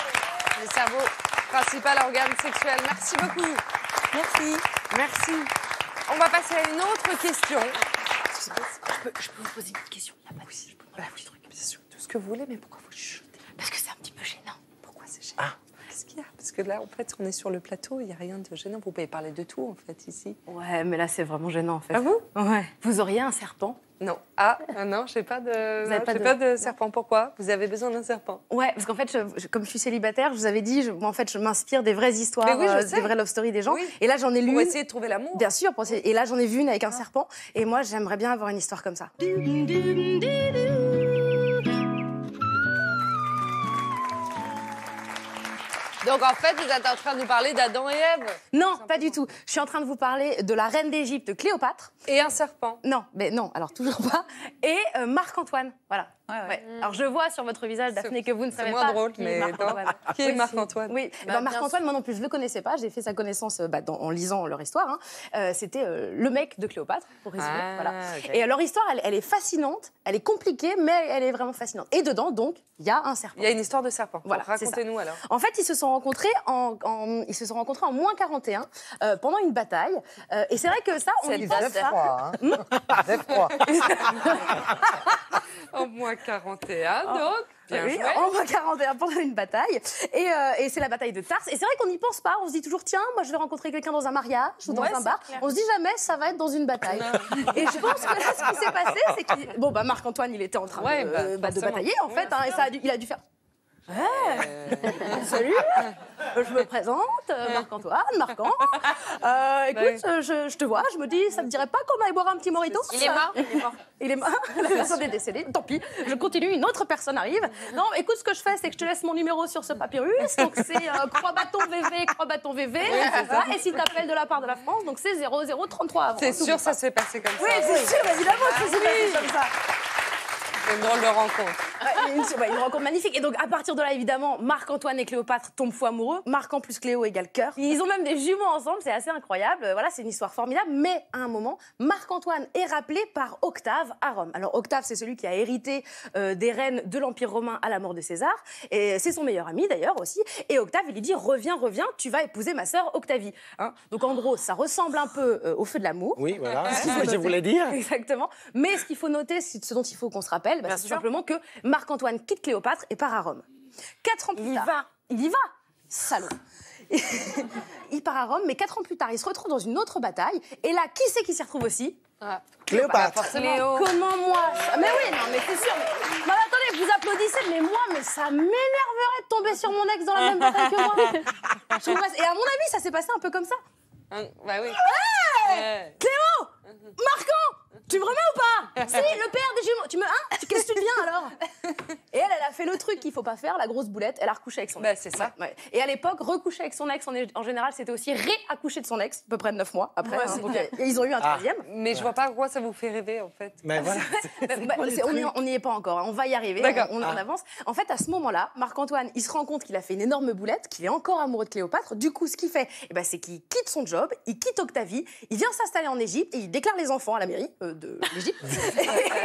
S1: Le cerveau, principal organe sexuel. Merci beaucoup.
S3: Merci.
S1: Merci. On va passer à une autre question.
S10: Je peux, je peux vous poser une question? Il n'y a pas de oui, je peux
S1: bah, oui, bien sûr, tout ce que vous voulez, mais pourquoi vous chuchotez?
S10: Parce que c'est un petit peu gênant.
S1: Pourquoi c'est gênant? Ah. Qu'est-ce qu'il y a? Parce que là, en fait, on est sur le plateau, il n'y a rien de gênant. Vous pouvez parler de tout, en fait, ici.
S10: Ouais, mais là, c'est vraiment gênant, en fait.
S1: Ah vous?
S10: Ouais. Vous auriez un serpent?
S1: Non. Ah, non, je n'ai pas de,
S10: vous non, pas, de...
S1: pas de serpent. Pourquoi? Vous avez besoin d'un serpent?
S10: Ouais, parce qu'en fait, je, je, comme je suis célibataire, je vous avais dit, je, en fait, je m'inspire des vraies histoires,
S1: oui,
S10: euh, des vraies love stories des gens.
S1: Oui.
S10: Et là, j'en ai lu.
S1: Pour essayer de trouver l'amour.
S10: Bien sûr. Pour essayer... Et là, j'en ai vu une avec un ah. serpent. Et moi, j'aimerais bien avoir une histoire comme ça.
S1: Donc, en fait, vous êtes en train de nous parler d'Adam et Ève?
S10: Non, pas du tout. Je suis en train de vous parler de la reine d'Égypte, Cléopâtre.
S1: Et un serpent?
S10: Non, mais non, alors toujours pas. Et euh, Marc-Antoine, voilà. Ouais, ouais. Ouais. Alors, je vois sur votre visage, Daphné, que vous ne savez pas.
S1: C'est moins drôle, mais Marc-Antoine. Qui est Marc-Antoine?
S10: Oui, bah, bah, Marc-Antoine, moi non plus, je ne le connaissais pas. J'ai fait sa connaissance bah, dans, en lisant leur histoire. Hein. Euh, C'était euh, le mec de Cléopâtre, pour résumer. Ah, voilà. Okay. Et leur histoire, elle, elle est fascinante, elle est compliquée, mais elle est vraiment fascinante. Et dedans, donc, il y a un serpent.
S1: Il y a une histoire de serpent.
S10: Voilà,
S1: racontez-nous alors.
S10: En fait, ils se sont rencontrés en, en, ils se sont rencontrés en moins quarante et un euh, pendant une bataille. Euh, et c'est vrai que ça, on y passe ça.
S7: Froid, hein. C'est froid.
S1: En moins quarante et un, donc. Bien
S10: oui,
S1: joué.
S10: En moins quarante et un pendant une bataille. Et, euh, et c'est la bataille de Tarse. Et c'est vrai qu'on n'y pense pas. On se dit toujours, tiens, moi je vais rencontrer quelqu'un dans un mariage ou dans
S1: ouais,
S10: un bar. Clair. On se dit jamais, ça va être dans une bataille. Et je pense que là, ce qui s'est passé, c'est que bon, bah, Marc-Antoine, il était en train ouais, de, bah, bah, de batailler, en fait. Hein, et ça a dû, il a dû faire. Ouais. Salut, je me présente, euh, Marc-Antoine, Marc-An. Euh, écoute,
S1: Bah oui.
S10: je, je te vois, je me dis, ça te dirait pas qu'on aille boire un petit morito?
S9: Il est mort, il est mort.
S10: Il est mort, la personne est décédée, tant pis. Je continue, une autre personne arrive. Non, écoute, ce que je fais, c'est que je te laisse mon numéro sur ce papyrus. Donc c'est euh, croix bâton V V, croix bâton V V. Voilà. Et si t'appelles de la part de la France, donc c'est zéro zéro trente-trois avant.
S1: C'est sûr, ça s'est passé comme
S10: Oui,
S1: ça.
S10: c'est sûr, évidemment que ça s'est passé comme ça.
S1: C'est une drôle de rencontre.
S10: Ouais, une, ouais, une rencontre magnifique. Et donc, à partir de là, évidemment, Marc-Antoine et Cléopâtre tombent fou amoureux. Marc en plus Cléo égale cœur. Ils ont même des jumeaux ensemble, c'est assez incroyable. Euh, Voilà, c'est une histoire formidable. Mais à un moment, Marc-Antoine est rappelé par Octave à Rome. Alors, Octave, c'est celui qui a hérité euh, des rênes de l'Empire romain à la mort de César. Et c'est son meilleur ami, d'ailleurs, aussi. Et Octave, il lui dit, reviens, reviens, tu vas épouser ma sœur Octavie. Hein, donc, en gros, ça ressemble un peu euh, au feu de l'amour.
S6: Oui, voilà,
S10: Ce
S6: c'est
S10: qu'il
S6: ce
S10: faut
S6: que je
S10: noter.
S6: voulais dire.
S10: Exactement. Mais ce qu'il faut noter, c'est ce dont il faut qu'on se rappelle, bah,
S1: Bien
S10: c'est
S1: sûr.
S10: simplement que Marc-Antoine quitte Cléopâtre et part à Rome. Quatre ans plus
S1: Il y
S10: tard.
S1: va.
S10: Il y va. Salaud. Il part à Rome, mais quatre ans plus tard, il se retrouve dans une autre bataille. Et là, qui c'est qui s'y retrouve aussi?
S1: Ah.
S6: Cléopâtre.
S1: Cléo.
S10: Comment moi ça... Mais oui, non, mais c'est sûr. Mais... Non, mais attendez, vous applaudissez, mais moi, mais ça m'énerverait de tomber sur mon ex dans la même bataille que moi. Je trouverais- Et à mon avis, ça s'est passé un peu comme ça.
S1: Hein, Bah oui.
S10: Hey
S1: Ouais.
S10: Cléo, Marcan, tu me remets ou pas? Si, le père des jumeaux. Tu me... Hein? Qu'est-ce que tu deviens alors? Et elle, elle a fait le truc qu'il faut pas faire, la grosse boulette. Elle a recouché avec son
S1: Bah,
S10: ex.
S1: c'est ça.
S10: Ouais, ouais. Et à l'époque, recoucher avec son ex, en, en général, c'était aussi réaccoucher de son ex, à peu près neuf mois après.
S1: Ouais,
S10: hein.
S1: c'est
S10: Donc,
S1: bien.
S10: euh, ils ont eu un
S6: Ah.
S10: troisième.
S1: Mais je vois pas à quoi ça vous fait rêver, en fait.
S6: Mais voilà.
S10: Bah, bah, c'est- on n'y on n'y est pas encore, hein. On va y arriver,
S1: D'accord.
S10: on, on en
S6: Ah.
S10: avance. En fait, à ce moment-là, Marc-Antoine, il se rend compte qu'il a fait une énorme boulette, qu'il est encore amoureux de Cléopâtre. Du coup, ce qu'il fait, eh ben, c'est qu'il quitte son job, il quitte Octavie, il vient s'installer en Égypte et il déclare les enfants à la mairie euh, de l'Égypte. et,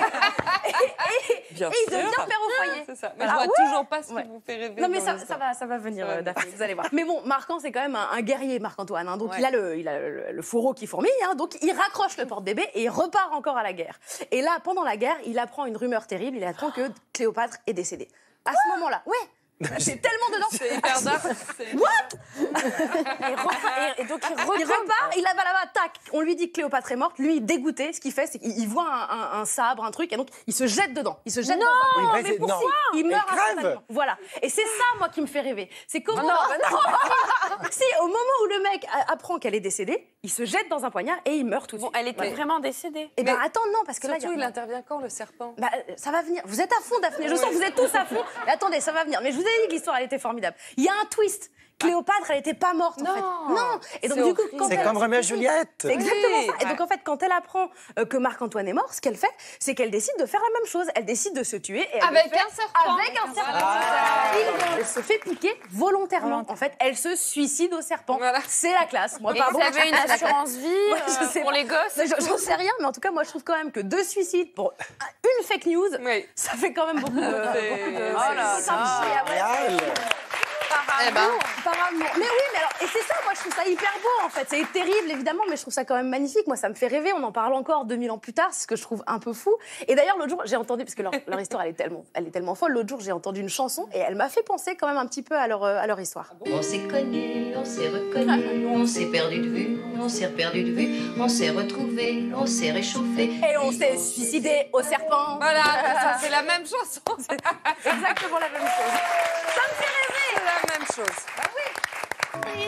S10: et-
S1: Bien
S10: et il devient
S1: sûr.
S10: père au foyer.
S1: C'est ça. Mais
S10: Ah
S1: je vois
S10: ouais.
S1: toujours pas ce qui
S10: Ouais.
S1: vous fait rêver.
S10: Non mais
S1: dans
S10: ça,
S1: l'histoire.
S10: ça va, ça va venir, euh,
S1: Ouais.
S10: Daphné, vous allez voir. Mais bon, Marc-An, c'est quand même un, un guerrier, Marc-Antoine. Hein, donc
S1: Ouais.
S10: il a le, il a le, le fourreau qui fourmille, hein, donc il raccroche le porte-bébé et il repart encore à la guerre. Et là, pendant la guerre, il apprend une rumeur terrible. Il apprend que Cléopâtre est décédée. À ce moment-là, ouais. C'est tellement dedans.
S1: C'est hyper dark. C'est-
S10: What?
S9: Et, repart- et- et donc il repart.
S10: Il repart, il va là-bas, tac. On lui dit que Cléopâtre est morte. Lui, dégoûté, ce qu'il fait, c'est qu'il il voit un, un- un sabre, un truc, et donc il se jette dedans. Il se jette
S9: Non,
S10: dans un
S6: mais
S10: mais pourquoi
S6: non.
S10: Il meurt
S6: Il crève.
S10: instantanément. Voilà. Et c'est ça, moi, qui me fait rêver. C'est comment.
S1: Non,
S10: Si, au moment où le mec a- apprend qu'elle est décédée, il se jette dans un poignard et il meurt tout de
S9: Bon,
S10: suite.
S9: elle était vraiment décédée.
S10: Et ben
S1: Mais
S10: attends, non, parce que là,
S1: Surtout,
S10: il
S1: il
S10: y a...
S1: intervient quand, le serpent?
S10: Bah, euh, ça va venir. Vous êtes à fond, Daphné. Je sens que vous êtes tous à fond. Mais attendez, ça va venir. Mais je vous ai dit que l'histoire, elle était formidable. Il y a un twist. Cléopâtre, elle n'était pas morte, en
S1: Non.
S10: fait. Non. Et donc,
S1: C'est
S10: du coup,
S1: horrible.
S10: quand
S6: C'est
S10: elle-
S6: comme Roméo et Juliette.
S10: C'est exactement
S1: Oui.
S10: ça. Et donc, en fait, quand elle apprend euh, que Marc-Antoine est mort, ce qu'elle fait, c'est qu'elle décide de faire la même chose. Elle décide de se tuer. Et elle
S1: Avec
S10: le fait
S1: un serpent.
S10: Avec un serpent.
S1: Ah.
S10: Elle se fait piquer volontairement. En fait, elle se suicide au serpent.
S1: Voilà.
S10: C'est la classe. Moi,
S9: Et
S10: pardon.
S9: vous avez une
S10: c'est la classe.
S9: assurance vie
S10: Ouais, je
S9: euh,
S10: sais
S9: pour
S10: pas.
S9: les gosses
S10: Mais je- J'en sais rien, mais en tout cas, moi, je trouve quand même que deux suicides pour une fake news,
S1: Oui.
S10: ça fait quand même beaucoup de.
S1: C'est-
S10: beaucoup de-
S1: Oh là
S10: ça me
S1: là.
S10: chie, ah ouais.
S6: Génial.
S10: Par
S1: Eh ben.
S10: amour, par amour. Mais oui, mais alors, et c'est ça, moi je trouve ça hyper beau en fait. C'est terrible évidemment, mais je trouve ça quand même magnifique. Moi ça me fait rêver, on en parle encore deux mille ans plus tard, c'est ce que je trouve un peu fou. Et d'ailleurs l'autre jour, j'ai entendu, parce que leur, leur histoire elle est tellement, elle est tellement folle, l'autre jour j'ai entendu une chanson et elle m'a fait penser quand même un petit peu à leur, euh, à leur histoire.
S12: On s'est connus, on s'est reconnus, on s'est perdu de vue, on s'est perdu de vue, on s'est retrouvés, on s'est réchauffé.
S10: Et on s'est suicidé au serpent.
S1: Voilà, c'est ça, c'est la même chanson. C'est
S10: Exactement la même chose. Ça me fait rêver.
S1: la même chose.
S10: Bah oui.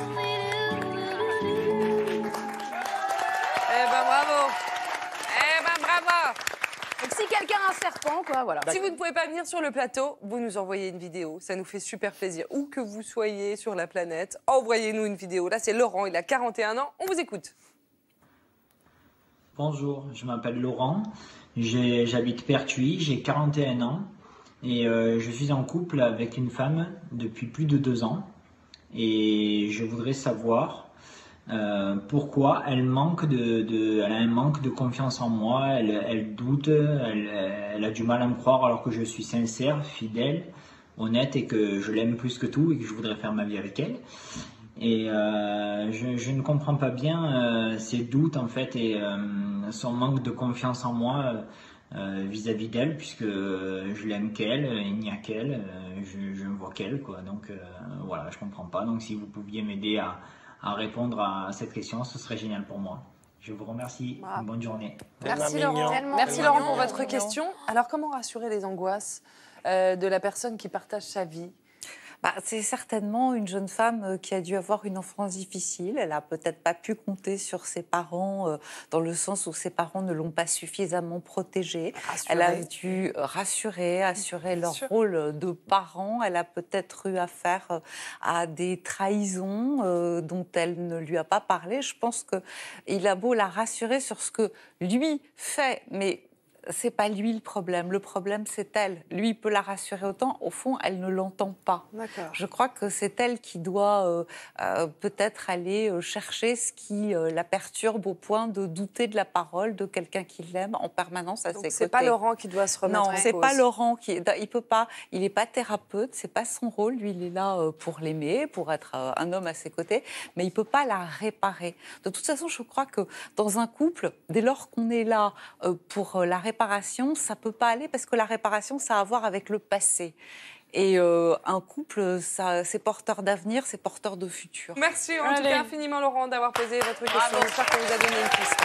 S1: Eh ben bravo. Eh ben bravo.
S10: Donc si quelqu'un a un serpent, quoi, voilà.
S1: Si vous ne pouvez pas venir sur le plateau, vous nous envoyez une vidéo. Ça nous fait super plaisir. Où que vous soyez sur la planète, envoyez-nous une vidéo. Là, c'est Laurent, il a quarante et un ans. On vous écoute.
S13: Bonjour, je m'appelle Laurent, J'ai- j'habite Pertuis, j'ai quarante et un ans et euh, je suis en couple avec une femme depuis plus de deux ans et je voudrais savoir euh, pourquoi elle manque de, de, elle a un manque de confiance en moi, elle, elle doute, elle, elle a du mal à me croire alors que je suis sincère, fidèle, honnête et que je l'aime plus que tout et que je voudrais faire ma vie avec elle. Et euh, je, je ne comprends pas bien euh, ses doutes en fait et euh, son manque de confiance en moi euh, vis-à-vis d'elle puisque euh, je l'aime qu'elle, il n'y a qu'elle, euh, je, je ne vois qu'elle quoi. Donc euh, voilà, je comprends pas. Donc si vous pouviez m'aider à, à répondre à cette question, ce serait génial pour moi. Je vous remercie.
S1: Wow.
S13: Bonne journée.
S1: Merci
S6: Tellement
S1: Laurent.
S6: mignon.
S1: Merci
S6: Tellement
S1: Laurent pour
S6: mignon.
S1: votre question. Alors comment rassurer les angoisses euh, de la personne qui partage sa vie?
S8: Bah, c'est certainement une jeune femme qui a dû avoir une enfance difficile. Elle a peut-être pas pu compter sur ses parents euh, dans le sens où ses parents ne l'ont pas suffisamment protégée.
S1: Rassurer.
S8: Elle a dû rassurer, assurer leur rôle de parent. Elle a peut-être eu affaire à des trahisons euh, dont elle ne lui a pas parlé. Je pense qu'il a beau la rassurer sur ce que lui fait, mais c'est pas lui le problème. Le problème, c'est elle. Lui, il peut la rassurer autant. Au fond, elle ne l'entend pas. Je crois que c'est elle qui doit euh, euh, peut-être aller euh, chercher ce qui euh, la perturbe au point de douter de la parole de quelqu'un qui l'aime en permanence à
S1: Donc,
S8: ses côtés.
S1: c'est pas Laurent qui doit se remettre en
S8: Non,
S1: cause.
S8: c'est pas Laurent qui. Il peut pas. Il n'est pas thérapeute. C'est pas son rôle. Lui, il est là euh, pour l'aimer, pour être euh, un homme à ses côtés, mais il peut pas la réparer. De toute façon, je crois que dans un couple, dès lors qu'on est là euh, pour euh, la réparation, ça peut pas aller parce que la réparation, ça a à voir avec le passé. Et euh, un couple, ça, c'est porteur d'avenir, c'est porteur de futur.
S1: Merci en
S8: Allez.
S1: tout cas infiniment, Laurent, d'avoir posé votre question. J'espère qu'on vous a donné une piste.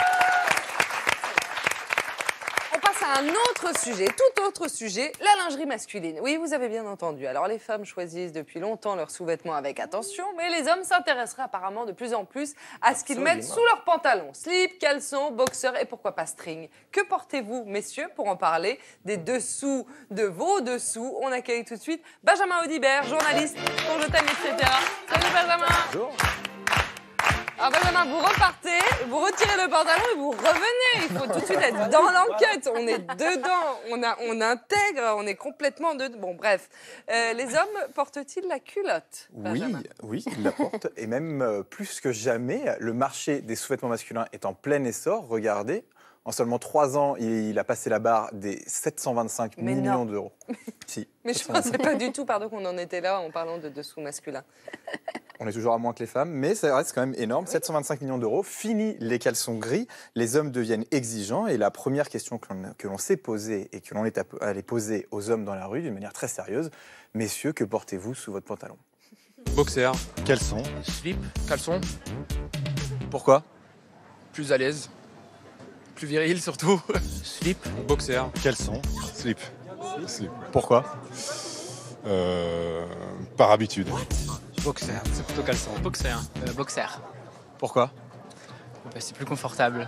S1: On passe à un autre sujet, tout autre sujet, la lingerie masculine. Oui, vous avez bien entendu. Alors, les femmes choisissent depuis longtemps leurs sous-vêtements avec attention, mais les hommes s'intéresseraient apparemment de plus en plus à ce qu'ils
S6: Absolument.
S1: mettent sous leurs pantalons. Slip, caleçons, boxers et pourquoi pas string. Que portez-vous, messieurs, pour en parler des dessous de vos dessous? On accueille tout de suite Benjamin Audibert, journaliste pour Je t'aime, et cetera. Salut Benjamin.
S6: Bonjour.
S1: Alors Benjamin, vous repartez, vous retirez le pantalon et vous revenez. Il faut tout de suite être dans l'enquête. On est dedans, on, a, on intègre, on est complètement dedans. Bon, bref. Euh, les hommes portent-ils la culotte,
S14: Oui,
S1: Benjamin?
S14: oui, ils la portent. Et même euh, plus que jamais, le marché des sous-vêtements masculins est en plein essor. Regardez, en seulement trois ans, il a passé la barre des sept cent vingt-cinq
S1: Mais
S14: millions
S1: non.
S14: d'euros. Si,
S1: Mais je ne pensais pas du tout, pardon, qu'on en était là en parlant de dessous masculins.
S14: on est toujours à moins que les femmes, mais ça reste quand même énorme. sept cent vingt-cinq millions d'euros. Fini les caleçons gris. Les hommes deviennent exigeants. Et la première question que l'on, que l'on s'est posée et que l'on est allé poser aux hommes dans la rue d'une manière très sérieuse, messieurs, que portez-vous sous votre pantalon?
S15: Boxer,
S16: Caleçon,
S15: slip, caleçon,
S14: Pourquoi?
S15: plus à l'aise, plus viril surtout. Slip, boxer,
S16: caleçon, slip. Slip.
S14: Pourquoi?
S16: Euh, par habitude.
S17: Boxer, c'est plutôt caleçon. Boxer, euh, boxer.
S14: Pourquoi?
S17: Bah, c'est plus confortable.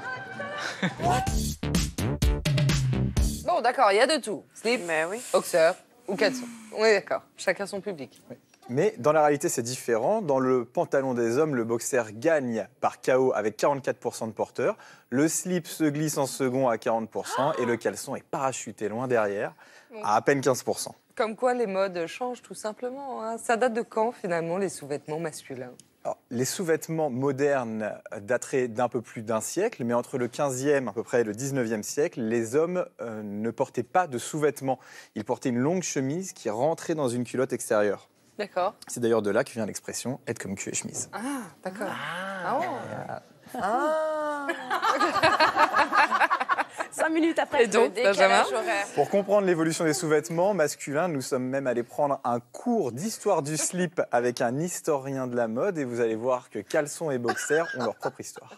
S1: Bon, d'accord, il y a de tout. Slip, boxer ou caleçon. On est d'accord, chacun son public.
S14: Oui. Mais dans la réalité, c'est différent. Dans le pantalon des hommes, le boxer gagne par K O avec quarante-quatre pour cent de porteurs. Le slip se glisse en second à quarante pour cent et le caleçon est parachuté loin derrière à à peine quinze pour cent.
S1: Comme quoi les modes changent tout simplement. Hein. Ça date de quand finalement les sous-vêtements masculins?
S14: Alors, les sous-vêtements modernes dateraient d'un peu plus d'un siècle, mais entre le quinzième à peu près et le dix-neuvième siècle, les hommes euh, ne portaient pas de sous-vêtements. Ils portaient une longue chemise qui rentrait dans une culotte extérieure.
S1: D'accord.
S14: C'est d'ailleurs de là que vient l'expression « être comme cul et chemise ».
S1: Ah, d'accord. Ah, oh.
S10: Ah. Cinq minutes après.
S1: Et donc,
S10: le décalage
S1: Benjamin
S10: horaire.
S14: Pour comprendre l'évolution des sous-vêtements masculins, nous sommes même allés prendre un cours d'histoire du slip avec un historien de la mode et vous allez voir que caleçon et boxer ont leur propre histoire.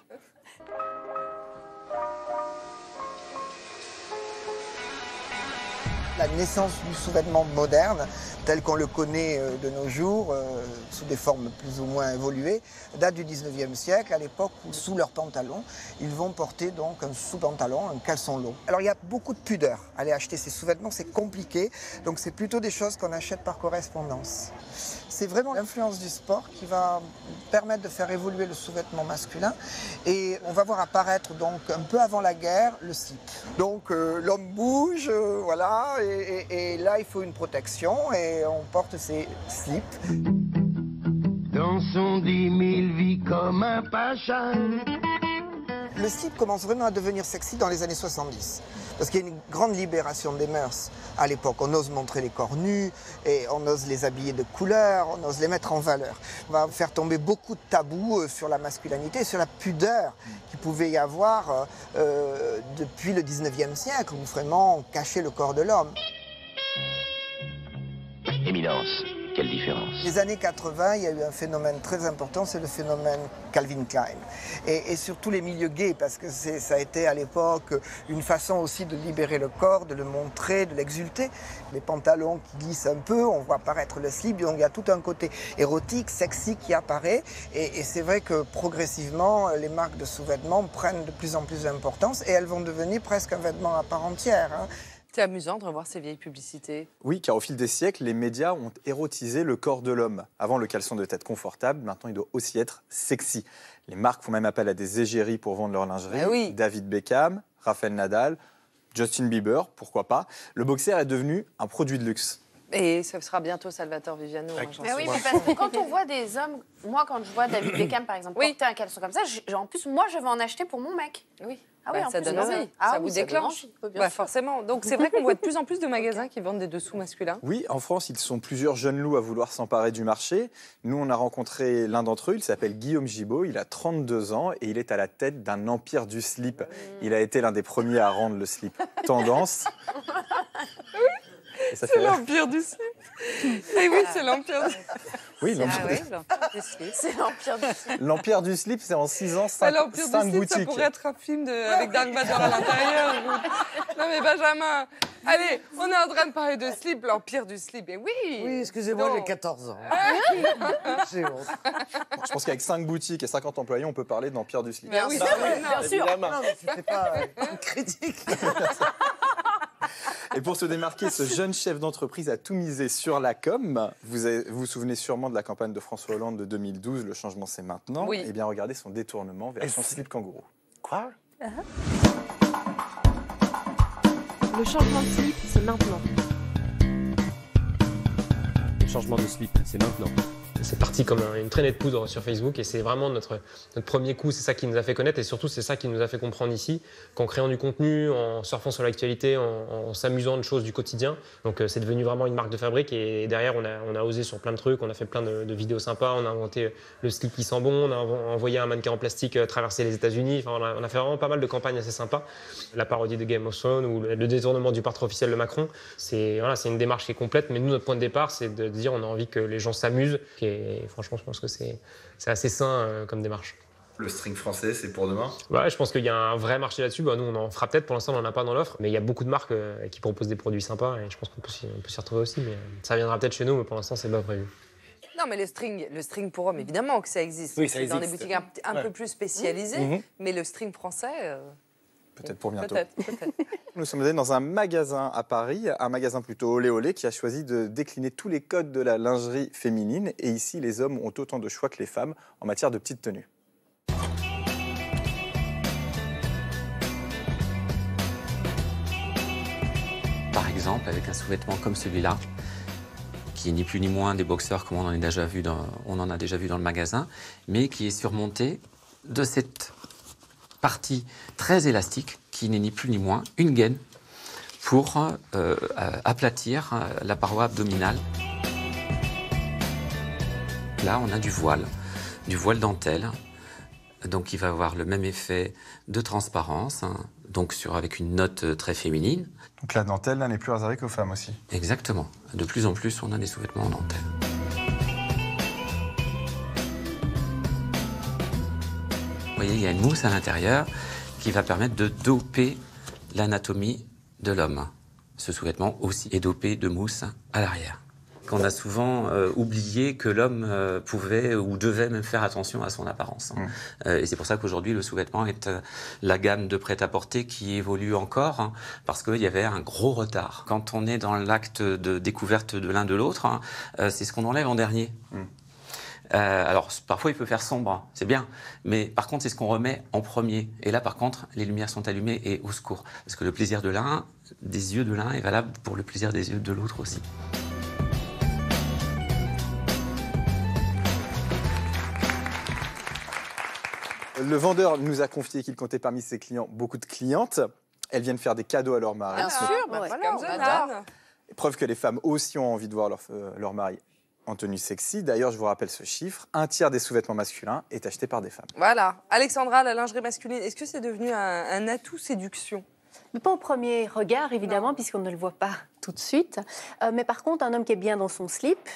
S18: La naissance du sous-vêtement moderne, tel qu'on le connaît de nos jours, euh, sous des formes plus ou moins évoluées, date du dix-neuvième siècle, à l'époque où, sous leur pantalon, ils vont porter donc un sous-pantalon, un caleçon long. Alors il y a beaucoup de pudeur. Aller acheter ces sous-vêtements, c'est compliqué, donc c'est plutôt des choses qu'on achète par correspondance. C'est vraiment l'influence du sport qui va permettre de faire évoluer le sous-vêtement masculin. Et on va voir apparaître donc un peu avant la guerre le slip. Donc euh, l'homme bouge, euh, voilà, et, et, et là il faut une protection et on porte ces slips.
S19: Dans son dix mille vies comme un pacha.
S18: Le slip commence vraiment à devenir sexy dans les années soixante-dix. Parce qu'il y a une grande libération des mœurs à l'époque. On ose montrer les corps nus, et on ose les habiller de couleur, on ose les mettre en valeur. On va faire tomber beaucoup de tabous sur la masculinité, sur la pudeur qu'il pouvait y avoir euh, depuis le dix-neuvième siècle, où vraiment on cachait le corps de l'homme.
S19: Éminence, Quelle différence?
S18: Les années quatre-vingt, il y a eu un phénomène très important, c'est le phénomène Calvin Klein. Et, et surtout les milieux gays, parce que ça a été à l'époque une façon aussi de libérer le corps, de le montrer, de l'exulter. Les pantalons qui glissent un peu, on voit apparaître le slip, donc il y a tout un côté érotique, sexy qui apparaît. Et, et c'est vrai que progressivement, les marques de sous-vêtements prennent de plus en plus d'importance et elles vont devenir presque un vêtement à part entière. Hein.
S1: C'est amusant de revoir ces vieilles publicités.
S14: Oui, car au fil des siècles, les médias ont érotisé le corps de l'homme. Avant, le caleçon devait être confortable, maintenant il doit aussi être sexy. Les marques font même appel à des égéries pour vendre leur lingerie.
S1: Ah oui.
S14: David Beckham, Rafael Nadal, Justin Bieber, pourquoi pas. Le boxer est devenu un produit de luxe.
S1: Et ce sera bientôt Salvatore Viviano. Hein,
S10: Mais oui, mais parce que quand on voit des hommes, moi quand je vois David Beckham par exemple
S1: Oui.
S10: porter un caleçon comme ça, je- en plus moi je vais en acheter pour mon mec.
S1: Oui.
S10: Ah oui,
S1: Bah,
S10: en
S1: ça
S10: plus,
S1: donne
S10: c'est
S1: envie,
S10: Ah
S1: ça
S10: oui,
S1: vous
S10: donne
S1: déclenche.
S10: envie, bien
S1: Bah,
S10: sûr.
S1: forcément. Donc c'est vrai qu'on voit de plus en plus de magasins qui vendent des dessous masculins.
S14: Oui, en France, ils sont plusieurs jeunes loups à vouloir s'emparer du marché. Nous, on a rencontré l'un d'entre eux, il s'appelle Guillaume Gibaud, il a trente-deux ans et il est à la tête d'un empire du slip. Il a été l'un des premiers à rendre le slip tendance. Et ça
S1: C'est
S14: fait-
S1: l'empire du slip. Et oui, c'est l'empire du
S14: Oui,
S1: Ah
S14: l'empire
S1: oui,
S14: du-
S1: l'empire du slip.
S10: C'est l'empire du slip.
S14: L'empire du slip, c'est en six ans,
S1: Ah,
S14: cinq,
S1: l'empire du
S14: cinq
S1: slip, ça
S14: boutiques.
S1: pourrait être un film de... avec Dark Vador à l'intérieur. Non mais Benjamin, allez, on est en train de parler de slip, l'empire du slip. Et oui.
S7: Oui, excusez-moi,
S1: Donc-
S7: j'ai quatorze ans. J'ai honte.
S14: Bon, je pense qu'avec cinq boutiques et cinquante employés, on peut parler d'empire du slip.
S1: Bien sûr,
S7: Bah oui,
S1: bien sûr.
S7: évidemment. Non, mais c'était pas euh, une critique.
S14: Et pour se démarquer, ce jeune chef d'entreprise a tout misé sur la com. Vous avez- vous, vous souvenez sûrement de la campagne de François Hollande de deux mille douze, le changement c'est maintenant.
S1: Oui.
S14: Eh bien, regardez son détournement vers son slip kangourou.
S6: Quoi?
S11: Le changement de slip, c'est maintenant.
S17: Le changement de slip, c'est maintenant. C'est parti comme un- une traînée de poudre sur Facebook et c'est vraiment notre, notre premier coup. C'est ça qui nous a fait connaître et surtout c'est ça qui nous a fait comprendre ici qu'en créant du contenu, en surfant sur l'actualité, en, en s'amusant de choses du quotidien. Donc euh, c'est devenu vraiment une marque de fabrique et derrière on a, on a osé sur plein de trucs, on a fait plein de, de vidéos sympas, on a inventé le slip qui sent bon, on a envo- envoyé un mannequin en plastique euh, traverser les États-Unis. Enfin, on, a, on a fait vraiment pas mal de campagnes assez sympas. La parodie de Game of Thrones ou le, le détournement du portrait officiel de Macron, c'est voilà, c'est une démarche qui est complète. Mais nous notre point de départ c'est de dire on a envie que les gens s'amusent et franchement je pense que c'est c'est assez sain euh, comme démarche.
S14: Le string français, c'est pour demain?
S17: Ouais, je pense qu'il y a un vrai marché là-dessus. Bah, nous, on en fera peut-être. Pour l'instant, on n'en a pas dans l'offre. Mais il y a beaucoup de marques euh, qui proposent des produits sympas. Et je pense qu'on peut s'y, on peut s'y retrouver aussi. Mais euh, ça viendra peut-être chez nous. Mais pour l'instant, c'est pas prévu.
S1: Non, mais le string, le string pour hommes, évidemment que ça existe.
S14: Oui, ça
S1: C'est dans des
S14: existe.
S1: boutiques un, un
S14: Ouais.
S1: peu plus spécialisées.
S14: Mhm.
S1: Mais le string français... euh,
S14: Peut-être pour bientôt.
S1: Peut-être, peut-être.
S14: Nous sommes allés dans un magasin à Paris, un magasin plutôt olé olé, qui a choisi de décliner tous les codes de la lingerie féminine. Et ici, les hommes ont autant de choix que les femmes en matière de petites tenues.
S20: Par exemple, avec un sous-vêtement comme celui-là, qui est ni plus ni moins des boxeurs comme on en, est déjà vu dans, on en a déjà vu dans le magasin, mais qui est surmonté de cette partie très élastique, qui n'est ni plus ni moins une gaine pour euh, euh, aplatir euh, la paroi abdominale. Là, on a du voile, du voile dentelle, donc il va avoir le même effet de transparence, hein, donc sur, avec une note très féminine.
S14: Donc la dentelle là, n'est plus réservée qu'aux femmes aussi.
S20: Exactement. De plus en plus, on a des sous-vêtements en dentelle. Vous voyez, il y a une mousse à l'intérieur qui va permettre de doper l'anatomie de l'homme. Ce sous-vêtement aussi est dopé de mousse à l'arrière. Qu'on a souvent euh, oublié que l'homme euh, pouvait ou devait même faire attention à son apparence. Hein. Mmh. Euh, et c'est pour ça qu'aujourd'hui, le sous-vêtement est euh, la gamme de prêt-à-porter qui évolue encore, hein, parce qu'il y avait un gros retard. Quand on est dans l'acte de découverte de l'un de l'autre, hein, euh, c'est ce qu'on enlève en dernier. Mmh. Euh, alors, parfois, il peut faire sombre, hein, c'est bien, mais par contre, c'est ce qu'on remet en premier. Et là, par contre, les lumières sont allumées et au secours. Parce que le plaisir de l'un, des yeux de l'un, est valable pour le plaisir des yeux de l'autre aussi.
S14: Le vendeur nous a confié qu'il comptait parmi ses clients beaucoup de clientes. Elles viennent faire des cadeaux à leur mari.
S1: Bien sûr, bah
S10: ouais.
S1: voilà,
S10: Comme
S1: on
S10: Jonathan.
S1: adore.
S14: Preuve que les femmes aussi ont envie de voir leur, euh, leur mari en tenue sexy. D'ailleurs, je vous rappelle ce chiffre, un tiers des sous-vêtements masculins est acheté par des femmes.
S1: Voilà. Alexandra, la lingerie masculine, est-ce que c'est devenu un, un atout séduction?
S9: Mais pas au premier regard, évidemment, puisqu'on ne le voit pas tout de suite. Euh, mais par contre, un homme qui est bien dans son slip,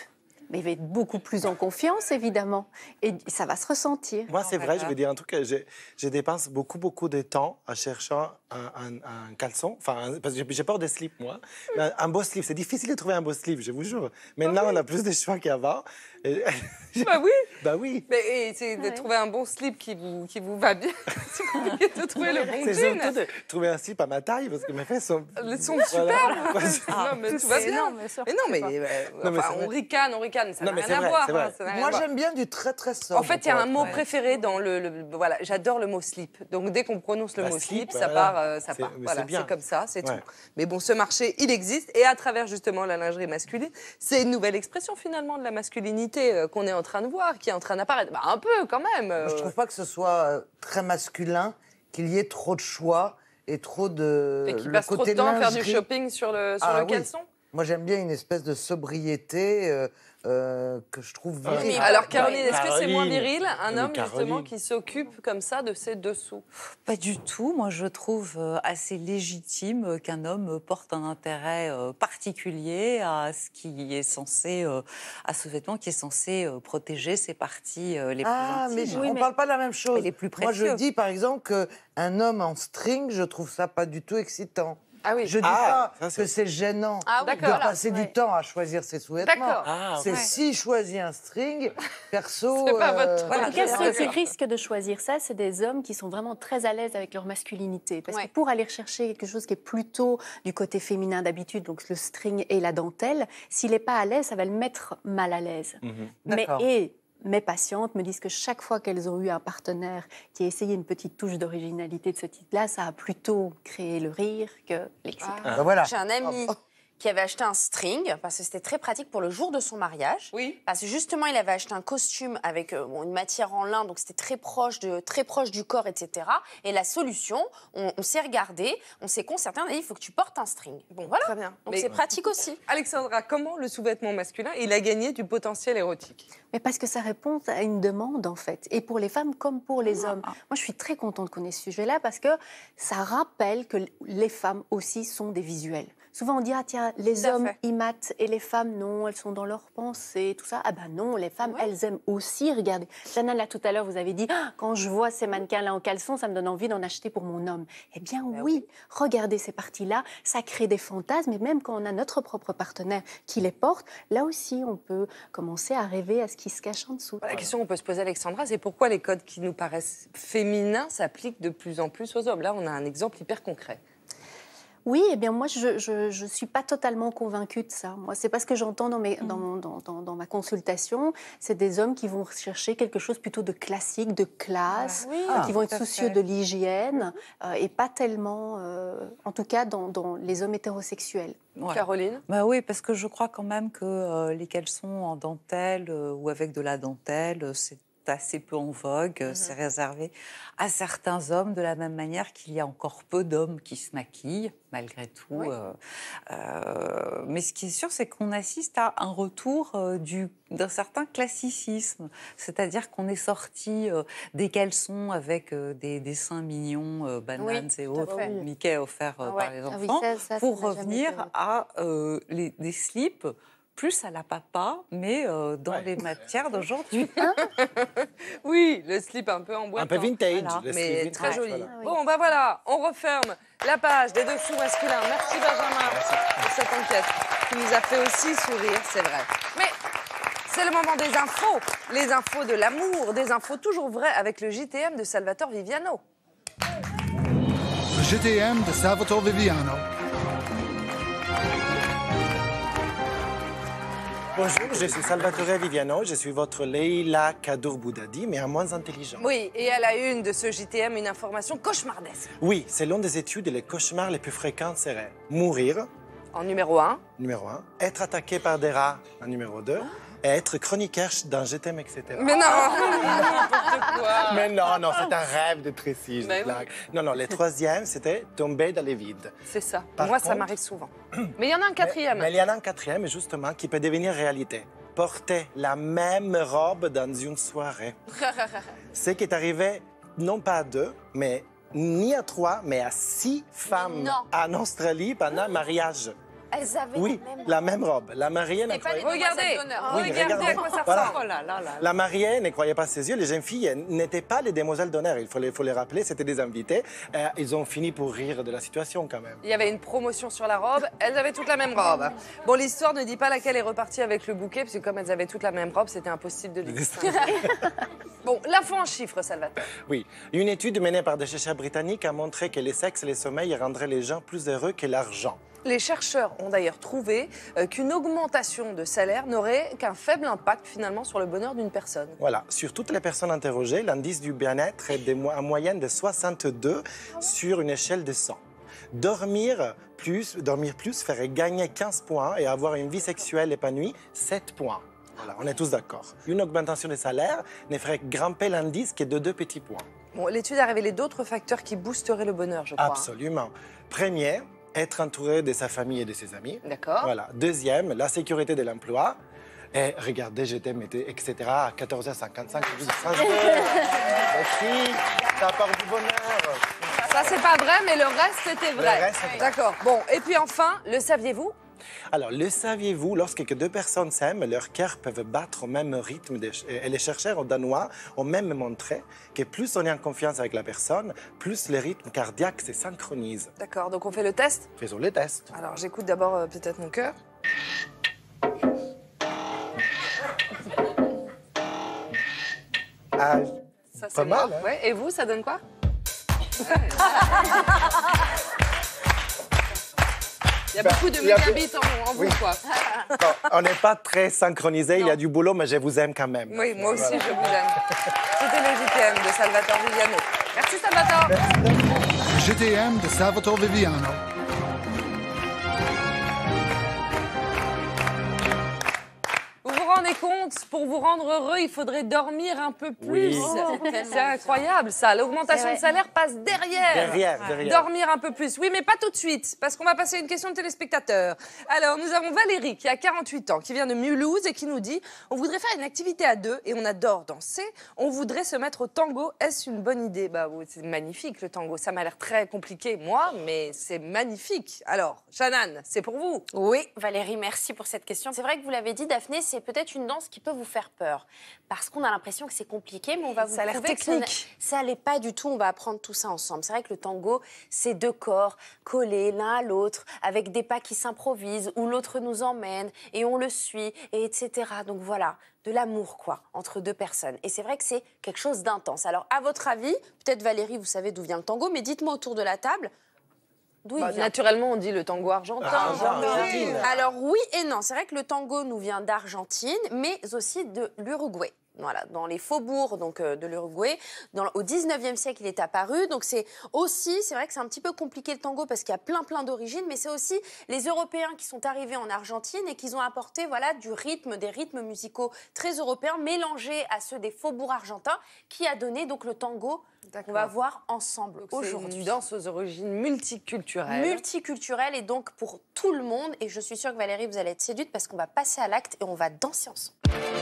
S9: mais il va être beaucoup plus en confiance, évidemment. Et ça va se ressentir.
S6: Moi, c'est vrai, je veux dire un truc, je, je dépense beaucoup, beaucoup de temps à chercher un, un, un caleçon, enfin, parce que j'ai peur des slips, moi. Mais un, un beau slip, c'est difficile de trouver un beau slip, je vous jure. Maintenant, on a plus de choix qu'avant. Et...
S1: Bah oui.
S6: Bah oui.
S1: Mais c'est de trouver un bon slip qui vous, qui vous va bien. C'est compliqué de trouver le bon
S6: C'est
S1: jean.
S6: surtout de trouver un slip à ma taille, parce que mes fesses sont...
S1: Elles sont
S6: Voilà.
S1: superbes.
S6: Ah,
S1: non, mais tout va
S9: c'est
S1: bien.
S9: non, mais sûr
S1: mais non,
S9: que
S1: mais,
S9: c'est
S1: euh,
S6: Non, mais
S1: enfin,
S6: c'est
S1: on
S6: vrai.
S1: ricane, on ricane, ça
S6: Non,
S1: n'a
S6: mais
S1: rien
S6: c'est
S1: à
S6: vrai,
S1: voir.
S6: c'est vrai.
S1: hein, ça n'a rien à
S7: Moi,
S1: voir.
S7: j'aime bien du très très sobre.
S1: En fait, il y a un mot
S7: Ouais.
S1: préféré dans le, le- voilà, j'adore le mot slip. Donc dès qu'on prononce le
S6: Bah,
S1: mot
S6: slip,
S1: slip, ça
S6: voilà.
S1: part, euh, ça
S6: C'est-
S1: part.
S6: mais
S1: Voilà,
S6: c'est bien.
S1: c'est comme ça, c'est
S6: Ouais.
S1: tout. Mais bon, ce marché, il existe et à travers justement la lingerie masculine, c'est une nouvelle expression finalement de la masculinité euh, qu'on est en train de voir, qui est en train d'apparaître. Bah, un peu quand même. euh.
S7: Moi, je trouve pas que ce soit euh, très masculin, qu'il y ait trop de choix et trop de.
S1: Et qui
S7: le
S1: passe trop de
S7: côté
S1: temps à faire du
S7: lingerie.
S1: shopping sur le, sur
S7: Ah
S1: le
S7: oui.
S1: caleçon.
S7: Moi, j'aime bien une espèce de sobriété euh, euh, que je trouve virile.
S1: Alors Caroline, est-ce que c'est moins
S6: Caroline.
S1: viril, un
S6: Mais
S1: homme justement
S6: Caroline.
S1: qui s'occupe comme ça de ses dessous?
S8: Pas du tout. Moi, je trouve euh, assez légitime qu'un homme porte un intérêt euh, particulier à ce qui est censé, euh, à ce vêtement qui est censé euh, protéger ses parties euh, les
S7: Ah,
S8: plus
S7: mais
S8: intimes.
S7: je- on ne parle pas de la même chose.
S8: Et les plus
S7: Moi, je
S8: précieux.
S7: dis, par exemple, qu'un homme en string, je trouve ça pas du tout excitant.
S1: Ah oui.
S7: Je dis
S6: Ah,
S7: pas
S6: ça, c'est-
S7: que c'est gênant
S9: Ah oui,
S7: de
S9: d'accord,
S7: passer
S9: ouais.
S7: du temps à choisir ses sous-vêtements.
S9: D'accord.
S6: Ah,
S7: C'est
S6: ouais.
S7: si choisit un string, perso.
S1: C'est pas votre
S7: euh,
S1: truc.
S9: En tout cas,
S1: Voilà,
S9: ceux qui
S1: d'accord.
S9: risquent de choisir ça, c'est des hommes qui sont vraiment très à l'aise avec leur masculinité. Parce
S1: Ouais.
S9: que pour aller chercher quelque chose qui est plutôt du côté féminin d'habitude, donc le string et la dentelle, s'il n'est pas à l'aise, ça va le mettre mal à l'aise.
S6: Mhm.
S9: Mais
S7: D'accord.
S9: et mes patientes me disent que chaque fois qu'elles ont eu un partenaire qui a essayé une petite touche d'originalité de ce type-là, ça a plutôt créé le rire que l'excitation.
S7: ben voilà.
S21: J'ai un ami qui avait acheté un string parce que c'était très pratique pour le jour de son mariage.
S1: Oui.
S21: Parce que justement, il avait acheté un costume avec euh, bon, une matière en lin, donc c'était très proche, de, très proche du corps, et cetera. Et la solution, on, on s'est regardé, on s'est concerté, on a dit il faut que tu portes un string. Bon, voilà.
S1: Très bien.
S21: Donc
S1: Mais-
S21: c'est pratique aussi.
S1: Alexandra, comment le sous-vêtement masculin, il a gagné du potentiel érotique?
S9: Mais parce que ça répond à une demande, en fait, et pour les femmes comme pour les hommes. Moi, je suis très contente qu'on ait ce sujet-là parce que ça rappelle que les femmes aussi sont des visuels. Souvent, on dit, ah tiens, les
S21: Tout à
S9: hommes,
S21: fait.
S9: ils matent, et les femmes, non, elles sont dans leurs pensées, tout ça. Ah ben non, les femmes,
S21: Ouais.
S9: elles aiment aussi regarder. Jeanne, là, tout à l'heure, vous avez dit, ah, quand je vois ces mannequins-là en caleçon, ça me donne envie d'en acheter pour mon homme. Eh bien oui, regardez ces parties-là, ça crée des fantasmes, et même quand on a notre propre partenaire qui les porte, là aussi, on peut commencer à rêver à ce qui se cache en dessous.
S1: La question qu'on peut se poser, Alexandra, c'est pourquoi les codes qui nous paraissent féminins s'appliquent de plus en plus aux hommes. Là, on a un exemple hyper concret.
S9: Oui, eh bien moi, je ne suis pas totalement convaincue de ça. Moi, c'est pas ce que j'entends dans, mes- dans, mon- dans, dans- dans ma consultation. C'est des hommes qui vont chercher quelque chose plutôt de classique, de classe,
S21: Oui,
S9: euh, qui vont
S21: tout
S9: être
S21: à
S9: soucieux
S21: fait.
S9: de l'hygiène, euh, et pas tellement, euh, en tout cas, dans, dans les hommes hétérosexuels.
S8: Ouais.
S1: Caroline?
S8: Bah oui, parce que je crois quand même que euh, les caleçons en dentelle euh, ou avec de la dentelle, euh, c'est assez peu en vogue, euh, c'est réservé à certains hommes, de la même manière qu'il y a encore peu d'hommes qui se maquillent, malgré tout.
S1: Oui.
S8: euh, euh, mais ce qui est sûr, c'est qu'on assiste à un retour euh, du- d'un certain classicisme. C'est-à-dire qu'on est sorti euh, des caleçons avec euh, des dessins mignons, euh, bananes
S21: Oui,
S8: et
S21: tout à
S8: autres,
S21: fait.
S8: Mickey offert euh,
S21: Ah
S8: par
S21: ouais.
S8: les
S9: Ah oui,
S8: enfants,
S9: ça, ça, ça
S8: pour
S9: n'a jamais
S8: revenir
S9: été-
S8: à euh, les, des slips plus à la papa, mais euh, dans
S6: Ouais.
S8: les matières d'aujourd'hui.
S1: Oui, le slip un peu en boîte.
S6: Un peu vintage,
S1: Voilà.
S6: le slip
S1: Mais
S6: vintage,
S1: très joli.
S6: voilà.
S9: Ah oui.
S1: Bon, ben voilà, on referme la page des dessous masculins. Merci Benjamin pour cette enquête qui nous a fait aussi sourire, c'est vrai. Mais c'est le moment des infos, les infos de l'amour, des infos toujours vraies avec le J T M de Salvatore Viviano.
S2: Le G T M de Salvatore Viviano.
S6: Bonjour, je suis Salvatore Viviano, je suis votre Leila Kadour Boudadi, mais en moins intelligent.
S1: Oui, et à la une de ce J T M, une information cauchemardesque.
S6: Oui, selon des études, les cauchemars les plus fréquents seraient mourir,
S1: En numéro un,
S6: numéro un, être attaqué par des rats, en numéro deux, et être chroniqueur dans Je t'aime, et cetera.
S1: mais non, n'importe quoi.
S6: Mais non, non, c'est un rêve de précis, je
S1: Mais oui.
S6: blague. Non, non, le troisième, c'était tomber dans les vides.
S1: C'est ça.
S6: Par
S1: Moi, ça
S6: contre-
S1: m'arrive souvent. Mais il y en a un quatrième.
S6: Mais, mais il y en a un quatrième, justement, qui peut devenir réalité. Porter la même robe dans une soirée. Ce qui est arrivé, non pas à deux, mais ni à trois, mais à six femmes
S21: non.
S6: en Australie pendant un mariage.
S21: Elles avaient
S6: Oui,
S21: la même
S6: la même robe. La mariée ne
S21: Et pas les
S6: croyait
S21: demoiselles
S1: Regardez,
S21: d'honneur.
S6: Oui,
S1: regardez
S6: regardez.
S1: à quoi ça
S6: Voilà.
S1: ressemble.
S8: Oh là là là là.
S6: La mariée ne croyait pas ses yeux. Les jeunes filles n'étaient pas les demoiselles d'honneur. Il faut les, faut les rappeler, c'était des invités. Euh, ils ont fini pour rire de la situation quand même.
S1: Il y avait une promotion sur la robe, elles avaient toutes la même robe. Bon, l'histoire ne dit pas laquelle est repartie avec le bouquet, parce que comme elles avaient toutes la même robe, c'était impossible de les distinguer. Bon, l'info en chiffres, Salvatore.
S6: Oui, une étude menée par des chercheurs britanniques a montré que les sexes et les sommeils rendraient les gens plus heureux que l'argent.
S1: Les chercheurs ont d'ailleurs trouvé euh, qu'une augmentation de salaire n'aurait qu'un faible impact finalement sur le bonheur d'une personne.
S6: Voilà, sur toutes les personnes interrogées, l'indice du bien-être est de mo- en moyenne de soixante-deux sur une échelle de cent. Dormir plus, dormir plus ferait gagner quinze points et avoir une vie sexuelle épanouie, sept points. Voilà, on est tous d'accord. Une augmentation des salaires ne ferait grimper l'indice que de deux petits points.
S1: Bon, l'étude a révélé d'autres facteurs qui boosteraient le bonheur, je crois.
S6: Absolument. Premier, être entouré de sa famille et de ses amis.
S1: D'accord.
S6: Voilà. Deuxième, la sécurité de l'emploi. Et regardez, je t'aime, et cetera à quatorze heures cinquante-cinq. Merci, ça apporte du bonheur.
S1: Ça, c'est pas vrai, mais le reste était vrai.
S6: Le reste est vrai.
S1: D'accord. Bon, et puis enfin, le saviez-vous?
S6: Alors, le saviez-vous, lorsque deux personnes s'aiment, leurs cœurs peuvent battre au même rythme. De- et les chercheurs danois ont même montré que plus on est en confiance avec la personne, plus le rythme cardiaque se synchronise.
S1: D'accord, donc on fait le test?
S6: Faisons le test.
S1: Alors, j'écoute d'abord euh, peut-être mon cœur.
S6: Ah,
S1: Ça, c'est
S6: pas mal,
S1: moi.
S6: hein?
S1: Ouais, et vous, ça donne quoi? Il y a beaucoup de
S6: il y a-
S1: mégabits en, en vous,
S6: Oui.
S1: quoi.
S6: Bon, on n'est pas très synchronisés, il y a du boulot, mais je vous aime quand même.
S1: Oui, moi aussi,
S6: Voilà.
S1: je vous aime. C'était le J T M de Salvatore Viviano. Merci, Salvatore.
S2: J T M de Salvatore Viviano.
S1: Vous vous rendez compte, pour vous rendre heureux, il faudrait dormir un peu plus.
S6: Oui.
S1: Oh, c'est incroyable, ça. L'augmentation
S21: C'est
S1: de
S21: vrai.
S1: salaire passe derrière.
S6: Derrière, derrière.
S1: Dormir un peu plus. Oui, mais pas tout de suite, parce qu'on va passer à une question de téléspectateurs. Alors, nous avons Valérie, qui a quarante-huit ans, qui vient de Mulhouse et qui nous dit « On voudrait faire une activité à deux et on adore danser. On voudrait se mettre au tango. Est-ce une bonne idée ?» Bah, oui, c'est magnifique, le tango. Ça m'a l'air très compliqué, moi, mais c'est magnifique. Alors, Shannon, c'est pour vous.
S21: Oui, Valérie, merci pour cette question. C'est vrai que vous l'avez dit, Daphné, c'est peut-être une danse qui peut vous faire peur. Parce qu'on a l'impression que c'est compliqué, mais on va vous
S1: Ça a l'air
S21: prouver que
S1: technique.
S21: ça n'a- ça l'est pas du tout. On va apprendre tout ça ensemble. C'est vrai que le tango, c'est deux corps collés l'un à l'autre, avec des pas qui s'improvisent, où l'autre nous emmène, et on le suit, et et cetera. Donc voilà, de l'amour, quoi, entre deux personnes. Et c'est vrai que c'est quelque chose d'intense. Alors, à votre avis, peut-être Valérie, vous savez d'où vient le tango, mais dites-moi autour de la table, d'où il
S1: Bah,
S21: vient.
S1: naturellement, on dit le tango argentin.
S6: Ah,
S1: Genre,
S6: Argentine.
S21: Alors oui et non, c'est vrai que le tango nous vient d'Argentine, mais aussi de l'Uruguay. Voilà, dans les faubourgs donc, euh, de l'Uruguay. Dans- Au dix-neuvième siècle, il est apparu. Donc c'est aussi, c'est vrai que c'est un petit peu compliqué le tango parce qu'il y a plein plein d'origines, mais c'est aussi les Européens qui sont arrivés en Argentine et qui ont apporté voilà, du rythme, des rythmes musicaux très européens mélangés à ceux des faubourgs argentins qui a donné donc le tango qu'on va voir ensemble
S1: C'est
S21: aujourd'hui.
S1: une danse aux origines multiculturelles.
S21: Multiculturelle et donc pour tout le monde. Et je suis sûre que Valérie, vous allez être séduite parce qu'on va passer à l'acte et on va danser ensemble.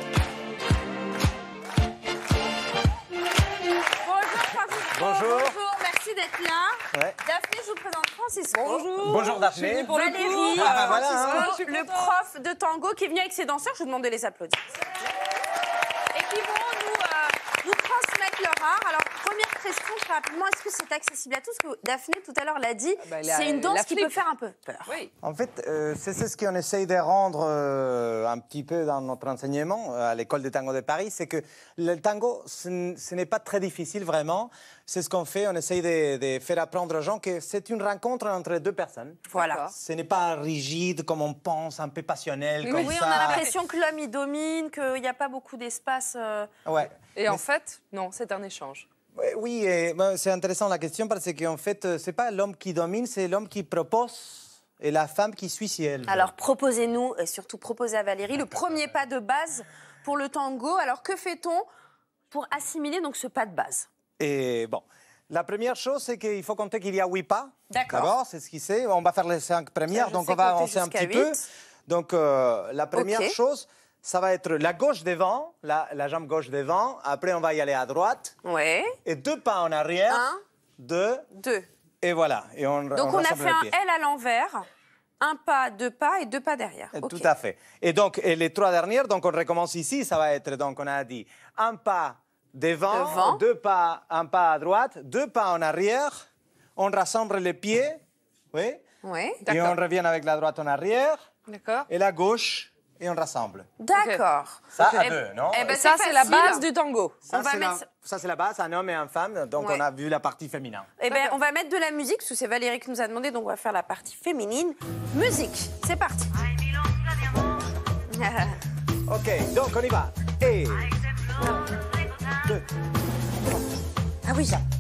S21: Bonjour Francisco.
S5: Bonjour.
S21: Bonjour, merci d'être là.
S5: Ouais.
S21: Daphné, je vous présente Francisco.
S1: Bonjour.
S5: Bonjour, Daphné.
S1: Je suis venue pour le
S21: Valérie,
S1: coup.
S5: Ah, bah, voilà,
S21: Francisco,
S5: hein.
S1: Je suis
S21: le
S1: contente.
S21: prof de tango qui est venu avec ses danseurs. Je vous demande de les applaudir. Et qui vont nous, euh, nous transmettre leur art. Alors, première question, très rapidement, est-ce que c'est accessible à tous? Parce que Daphné, tout à l'heure, l'a dit,
S1: bah, la-
S21: c'est une danse
S1: la
S21: qui
S1: flip.
S21: peut faire un peu peur.
S1: Oui.
S5: En fait, euh, c'est c'est ce qu'on essaye de rendre euh, un petit peu dans notre enseignement euh, à l'école de tango de Paris, c'est que le tango, ce, n- ce n'est pas très difficile vraiment. C'est ce qu'on fait, on essaye de, de faire apprendre aux gens que c'est une rencontre entre deux personnes.
S21: Voilà.
S5: Ce n'est pas rigide comme on pense, un peu passionnel
S21: Oui,
S5: comme
S21: oui,
S5: ça.
S21: on a l'impression que l'homme, il domine, qu'il n'y a pas beaucoup d'espace. euh.
S5: Ouais.
S1: Et en fait, non, c'est un échange.
S5: Ouais, Oui, et, ben, c'est intéressant la question parce qu'en fait, euh, c'est pas l'homme qui domine, c'est l'homme qui propose et la femme qui suit si elle veut.
S21: Alors, proposez-nous, et surtout proposez à Valérie, le premier pas de base pour le tango. Alors, que fait-on pour assimiler donc ce pas de base?
S5: Et bon, la première chose, c'est qu'il faut compter qu'il y a huit pas.
S21: D'accord.
S5: D'abord, c'est ce qu'il sait. On va faire les cinq premières,
S21: je
S5: donc
S21: sais
S5: on va
S21: compter
S5: avancer un
S21: jusqu'à
S5: petit peu.
S21: huit.
S5: Donc, euh, la première
S21: Ok.
S5: chose, ça va être la gauche devant, la, la jambe gauche devant. Après, on va y aller à droite.
S21: Ouais.
S5: Et deux pas en arrière.
S21: Un.
S5: Deux.
S21: Deux.
S5: Et voilà. Et on,
S21: Donc, on, a
S5: rassemble
S21: fait
S5: les
S21: un
S5: pieds.
S21: L à l'envers. un pas, deux pas et deux pas derrière.
S5: Tout
S21: Ok.
S5: à fait. Et donc, et les trois dernières, donc on recommence ici, ça va être, donc on a dit, un pas devant,
S21: Devant.
S5: deux pas, un pas à droite, deux pas en arrière, on rassemble les pieds, oui,
S21: Oui,
S5: et on revient avec la droite en arrière,
S1: D'accord.
S5: et la gauche, et on rassemble.
S21: D'accord.
S5: Ça,
S21: Ok.
S5: à deux, non
S21: Eh ben,
S1: Ça, c'est la
S21: facile.
S1: base du tango.
S5: Ça,
S21: on va
S5: c'est la-
S21: mettre-
S5: ça, c'est la base, un homme et une femme, donc
S21: Ouais.
S5: on a vu la partie féminine.
S21: Eh ben, on va mettre de la musique, parce que c'est Valérie qui nous a demandé, donc on va faire la partie féminine. Musique, c'est parti.
S5: Ok, donc on y va. Et... deux,
S21: Ah oui, ça.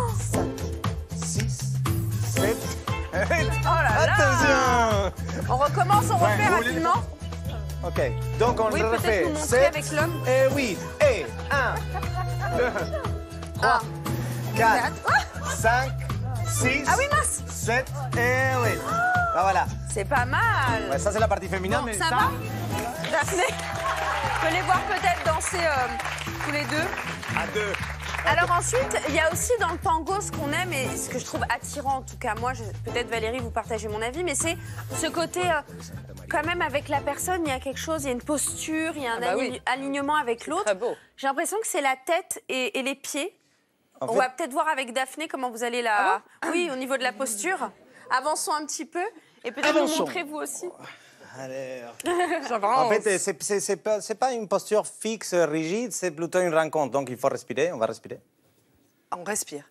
S5: six, sept, huit.
S21: Oh là là.
S5: Attention.
S21: On recommence, on
S5: Ouais,
S21: refait
S5: vous voulez-
S21: rapidement.
S5: Ok, donc on
S21: Oui,
S5: le
S21: peut-être
S5: refait.
S21: nous montrer
S5: sept
S21: avec l'homme.
S5: et huit. Et un, deux, trois, quatre, cinq, six,
S21: Ah oui, mince.
S5: sept et huit. Ah, voilà.
S21: C'est pas mal.
S5: Ouais, ça, c'est la partie féminine.
S21: Bon,
S5: mais
S21: ça va Daphné, je peux les voir peut-être danser euh, tous les deux.
S5: À deux.
S21: Alors ensuite, il y a aussi dans le tango ce qu'on aime et ce que je trouve attirant, en tout cas moi, je- peut-être Valérie, vous partagez mon avis, mais c'est ce côté, euh, quand même avec la personne, il y a quelque chose, il y a une posture, il y a un
S1: Ah bah oui.
S21: ali- alignement avec l'autre.
S1: Très beau.
S21: J'ai l'impression que c'est la tête et, et les pieds.
S5: En
S21: On
S5: fait-
S21: va peut-être voir avec Daphné comment vous allez la... oui, au niveau de la posture. Avançons un petit peu et peut-être nous
S5: Avançons.
S21: montrer vous aussi.
S5: Alors.
S21: J'avance.
S5: En fait, c'est- c'est c'est pas, c'est pas une posture fixe, rigide, c'est plutôt une rencontre. Donc il faut respirer, on va respirer.
S1: On respire.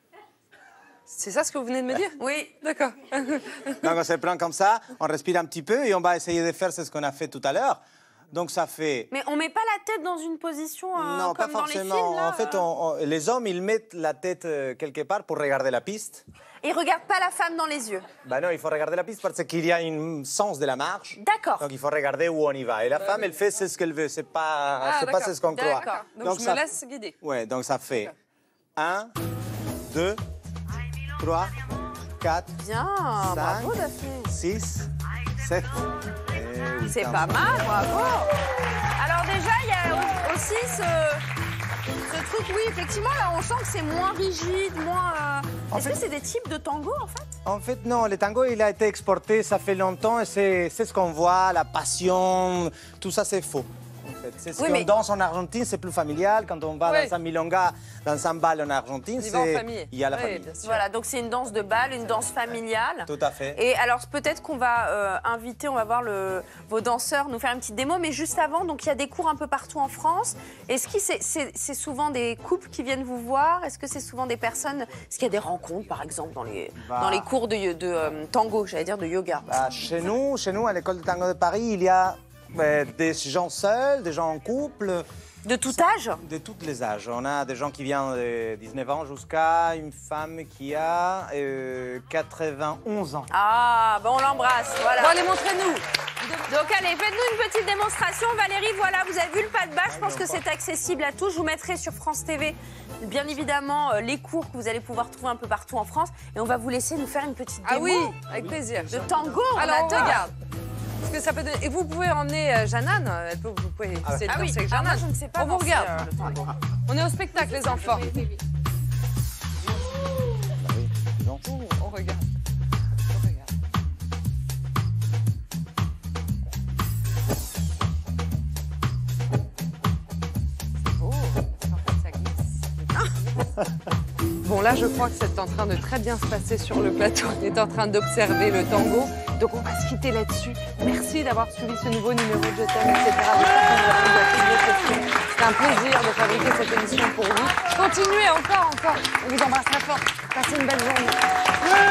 S1: C'est ça ce que vous venez de me dire?
S21: Oui.
S1: D'accord.
S5: Donc on se prend comme ça, on respire un petit peu et on va essayer de faire ce qu'on a fait tout à l'heure. Donc ça fait...
S21: Mais on met pas la tête dans une position euh,
S5: non, pas
S21: comme dans les
S5: forcément.
S21: films, là,
S5: en fait,
S21: euh.
S5: on- on- les hommes, ils mettent la tête euh, quelque part pour regarder la piste.
S21: Ils regardent pas la femme dans les yeux.
S5: Ben non, il faut regarder la piste parce qu'il y a un sens de la marche.
S21: D'accord.
S5: Donc il faut regarder où on y va. Et la femme, elle fait c'est ce qu'elle veut. C'est pas,
S1: Ah,
S5: c'est pas
S1: d'accord.
S5: ce qu'on croit.
S1: D'accord. Donc, je
S5: ça-
S1: me laisse guider.
S5: Ouais, donc ça fait un, deux, trois, quatre,
S21: Bien,
S5: cinq,
S21: bravo Daphné.
S5: six, sept.
S21: C'est pas mal, bravo. Alors déjà, il y a aussi ce, ce truc, oui, effectivement, là, on sent que c'est moins rigide, moins... euh,
S5: En
S21: Est-ce
S5: fait-
S21: que c'est des types de tango, en fait?
S5: En fait, non, le tango, il a été exporté, ça fait longtemps, et c'est c'est ce qu'on voit, la passion, tout ça, c'est faux. En fait. C'est ce
S21: Oui,
S5: qu'on
S21: mais-
S5: danse en Argentine, c'est plus familial. Quand on va
S21: Oui.
S5: dans un milonga, dans un bal en Argentine,
S21: On y va en
S5: c'est-
S21: famille.
S5: il y a la
S21: Oui,
S5: famille.
S21: bien sûr. Voilà, donc c'est une danse de bal, une danse familiale.
S5: Tout à fait.
S21: Et alors peut-être qu'on va euh, inviter, on va voir le, vos danseurs nous faire une petite démo, mais juste avant, donc il y a des cours un peu partout en France. Est-ce que c'est c'est- c'est souvent des couples qui viennent vous voir? Est-ce que c'est souvent des personnes? Est-ce qu'il y a des rencontres, par exemple, dans les,
S5: Bah.
S21: dans les cours de, de, euh, tango, j'allais dire de yoga?
S5: Bah, chez nous, chez nous, à l'école de tango de Paris, il y a euh, des gens seuls, des gens en couple.
S21: De tout âge?
S5: De tous les âges. On a des gens qui viennent de dix-neuf ans jusqu'à une femme qui a euh, quatre-vingt-onze ans.
S21: Ah, bon, on l'embrasse, voilà.
S1: Bon, allez, montrez-nous.
S21: Donc allez, faites-nous une petite démonstration. Valérie, voilà, vous avez vu le pas de bas. Je pense que c'est accessible à tous. Je vous mettrai sur France T V, bien évidemment, euh, les cours que vous allez pouvoir trouver un peu partout en France. Et on va vous laisser nous faire une petite démo.
S1: Ah oui, avec plaisir.
S21: De tango, on
S1: Alors, on
S21: adore.
S1: regarde. Parce que ça peut donner- Et vous pouvez emmener euh, Jeannane. Elle peut, vous pouvez
S21: Ah,
S1: essayer de
S21: ah oui.
S1: danser avec
S21: Ah, moi,
S1: Jeannane.
S21: je ne sais pas
S1: On vous
S21: danser,
S1: regarde.
S21: euh, le tango.
S1: On est au spectacle, les enfants.
S5: Non.
S1: Oh, on regarde. Bon, là, je crois que c'est en train de très bien se passer sur le plateau. On est en train d'observer le tango. Donc, on va se quitter là-dessus. Merci d'avoir suivi ce nouveau numéro de Je t'aime, et cetera. C'est un plaisir de fabriquer cette émission pour vous. Continuez encore, encore. On vous embrasse très fort. Passez une belle journée.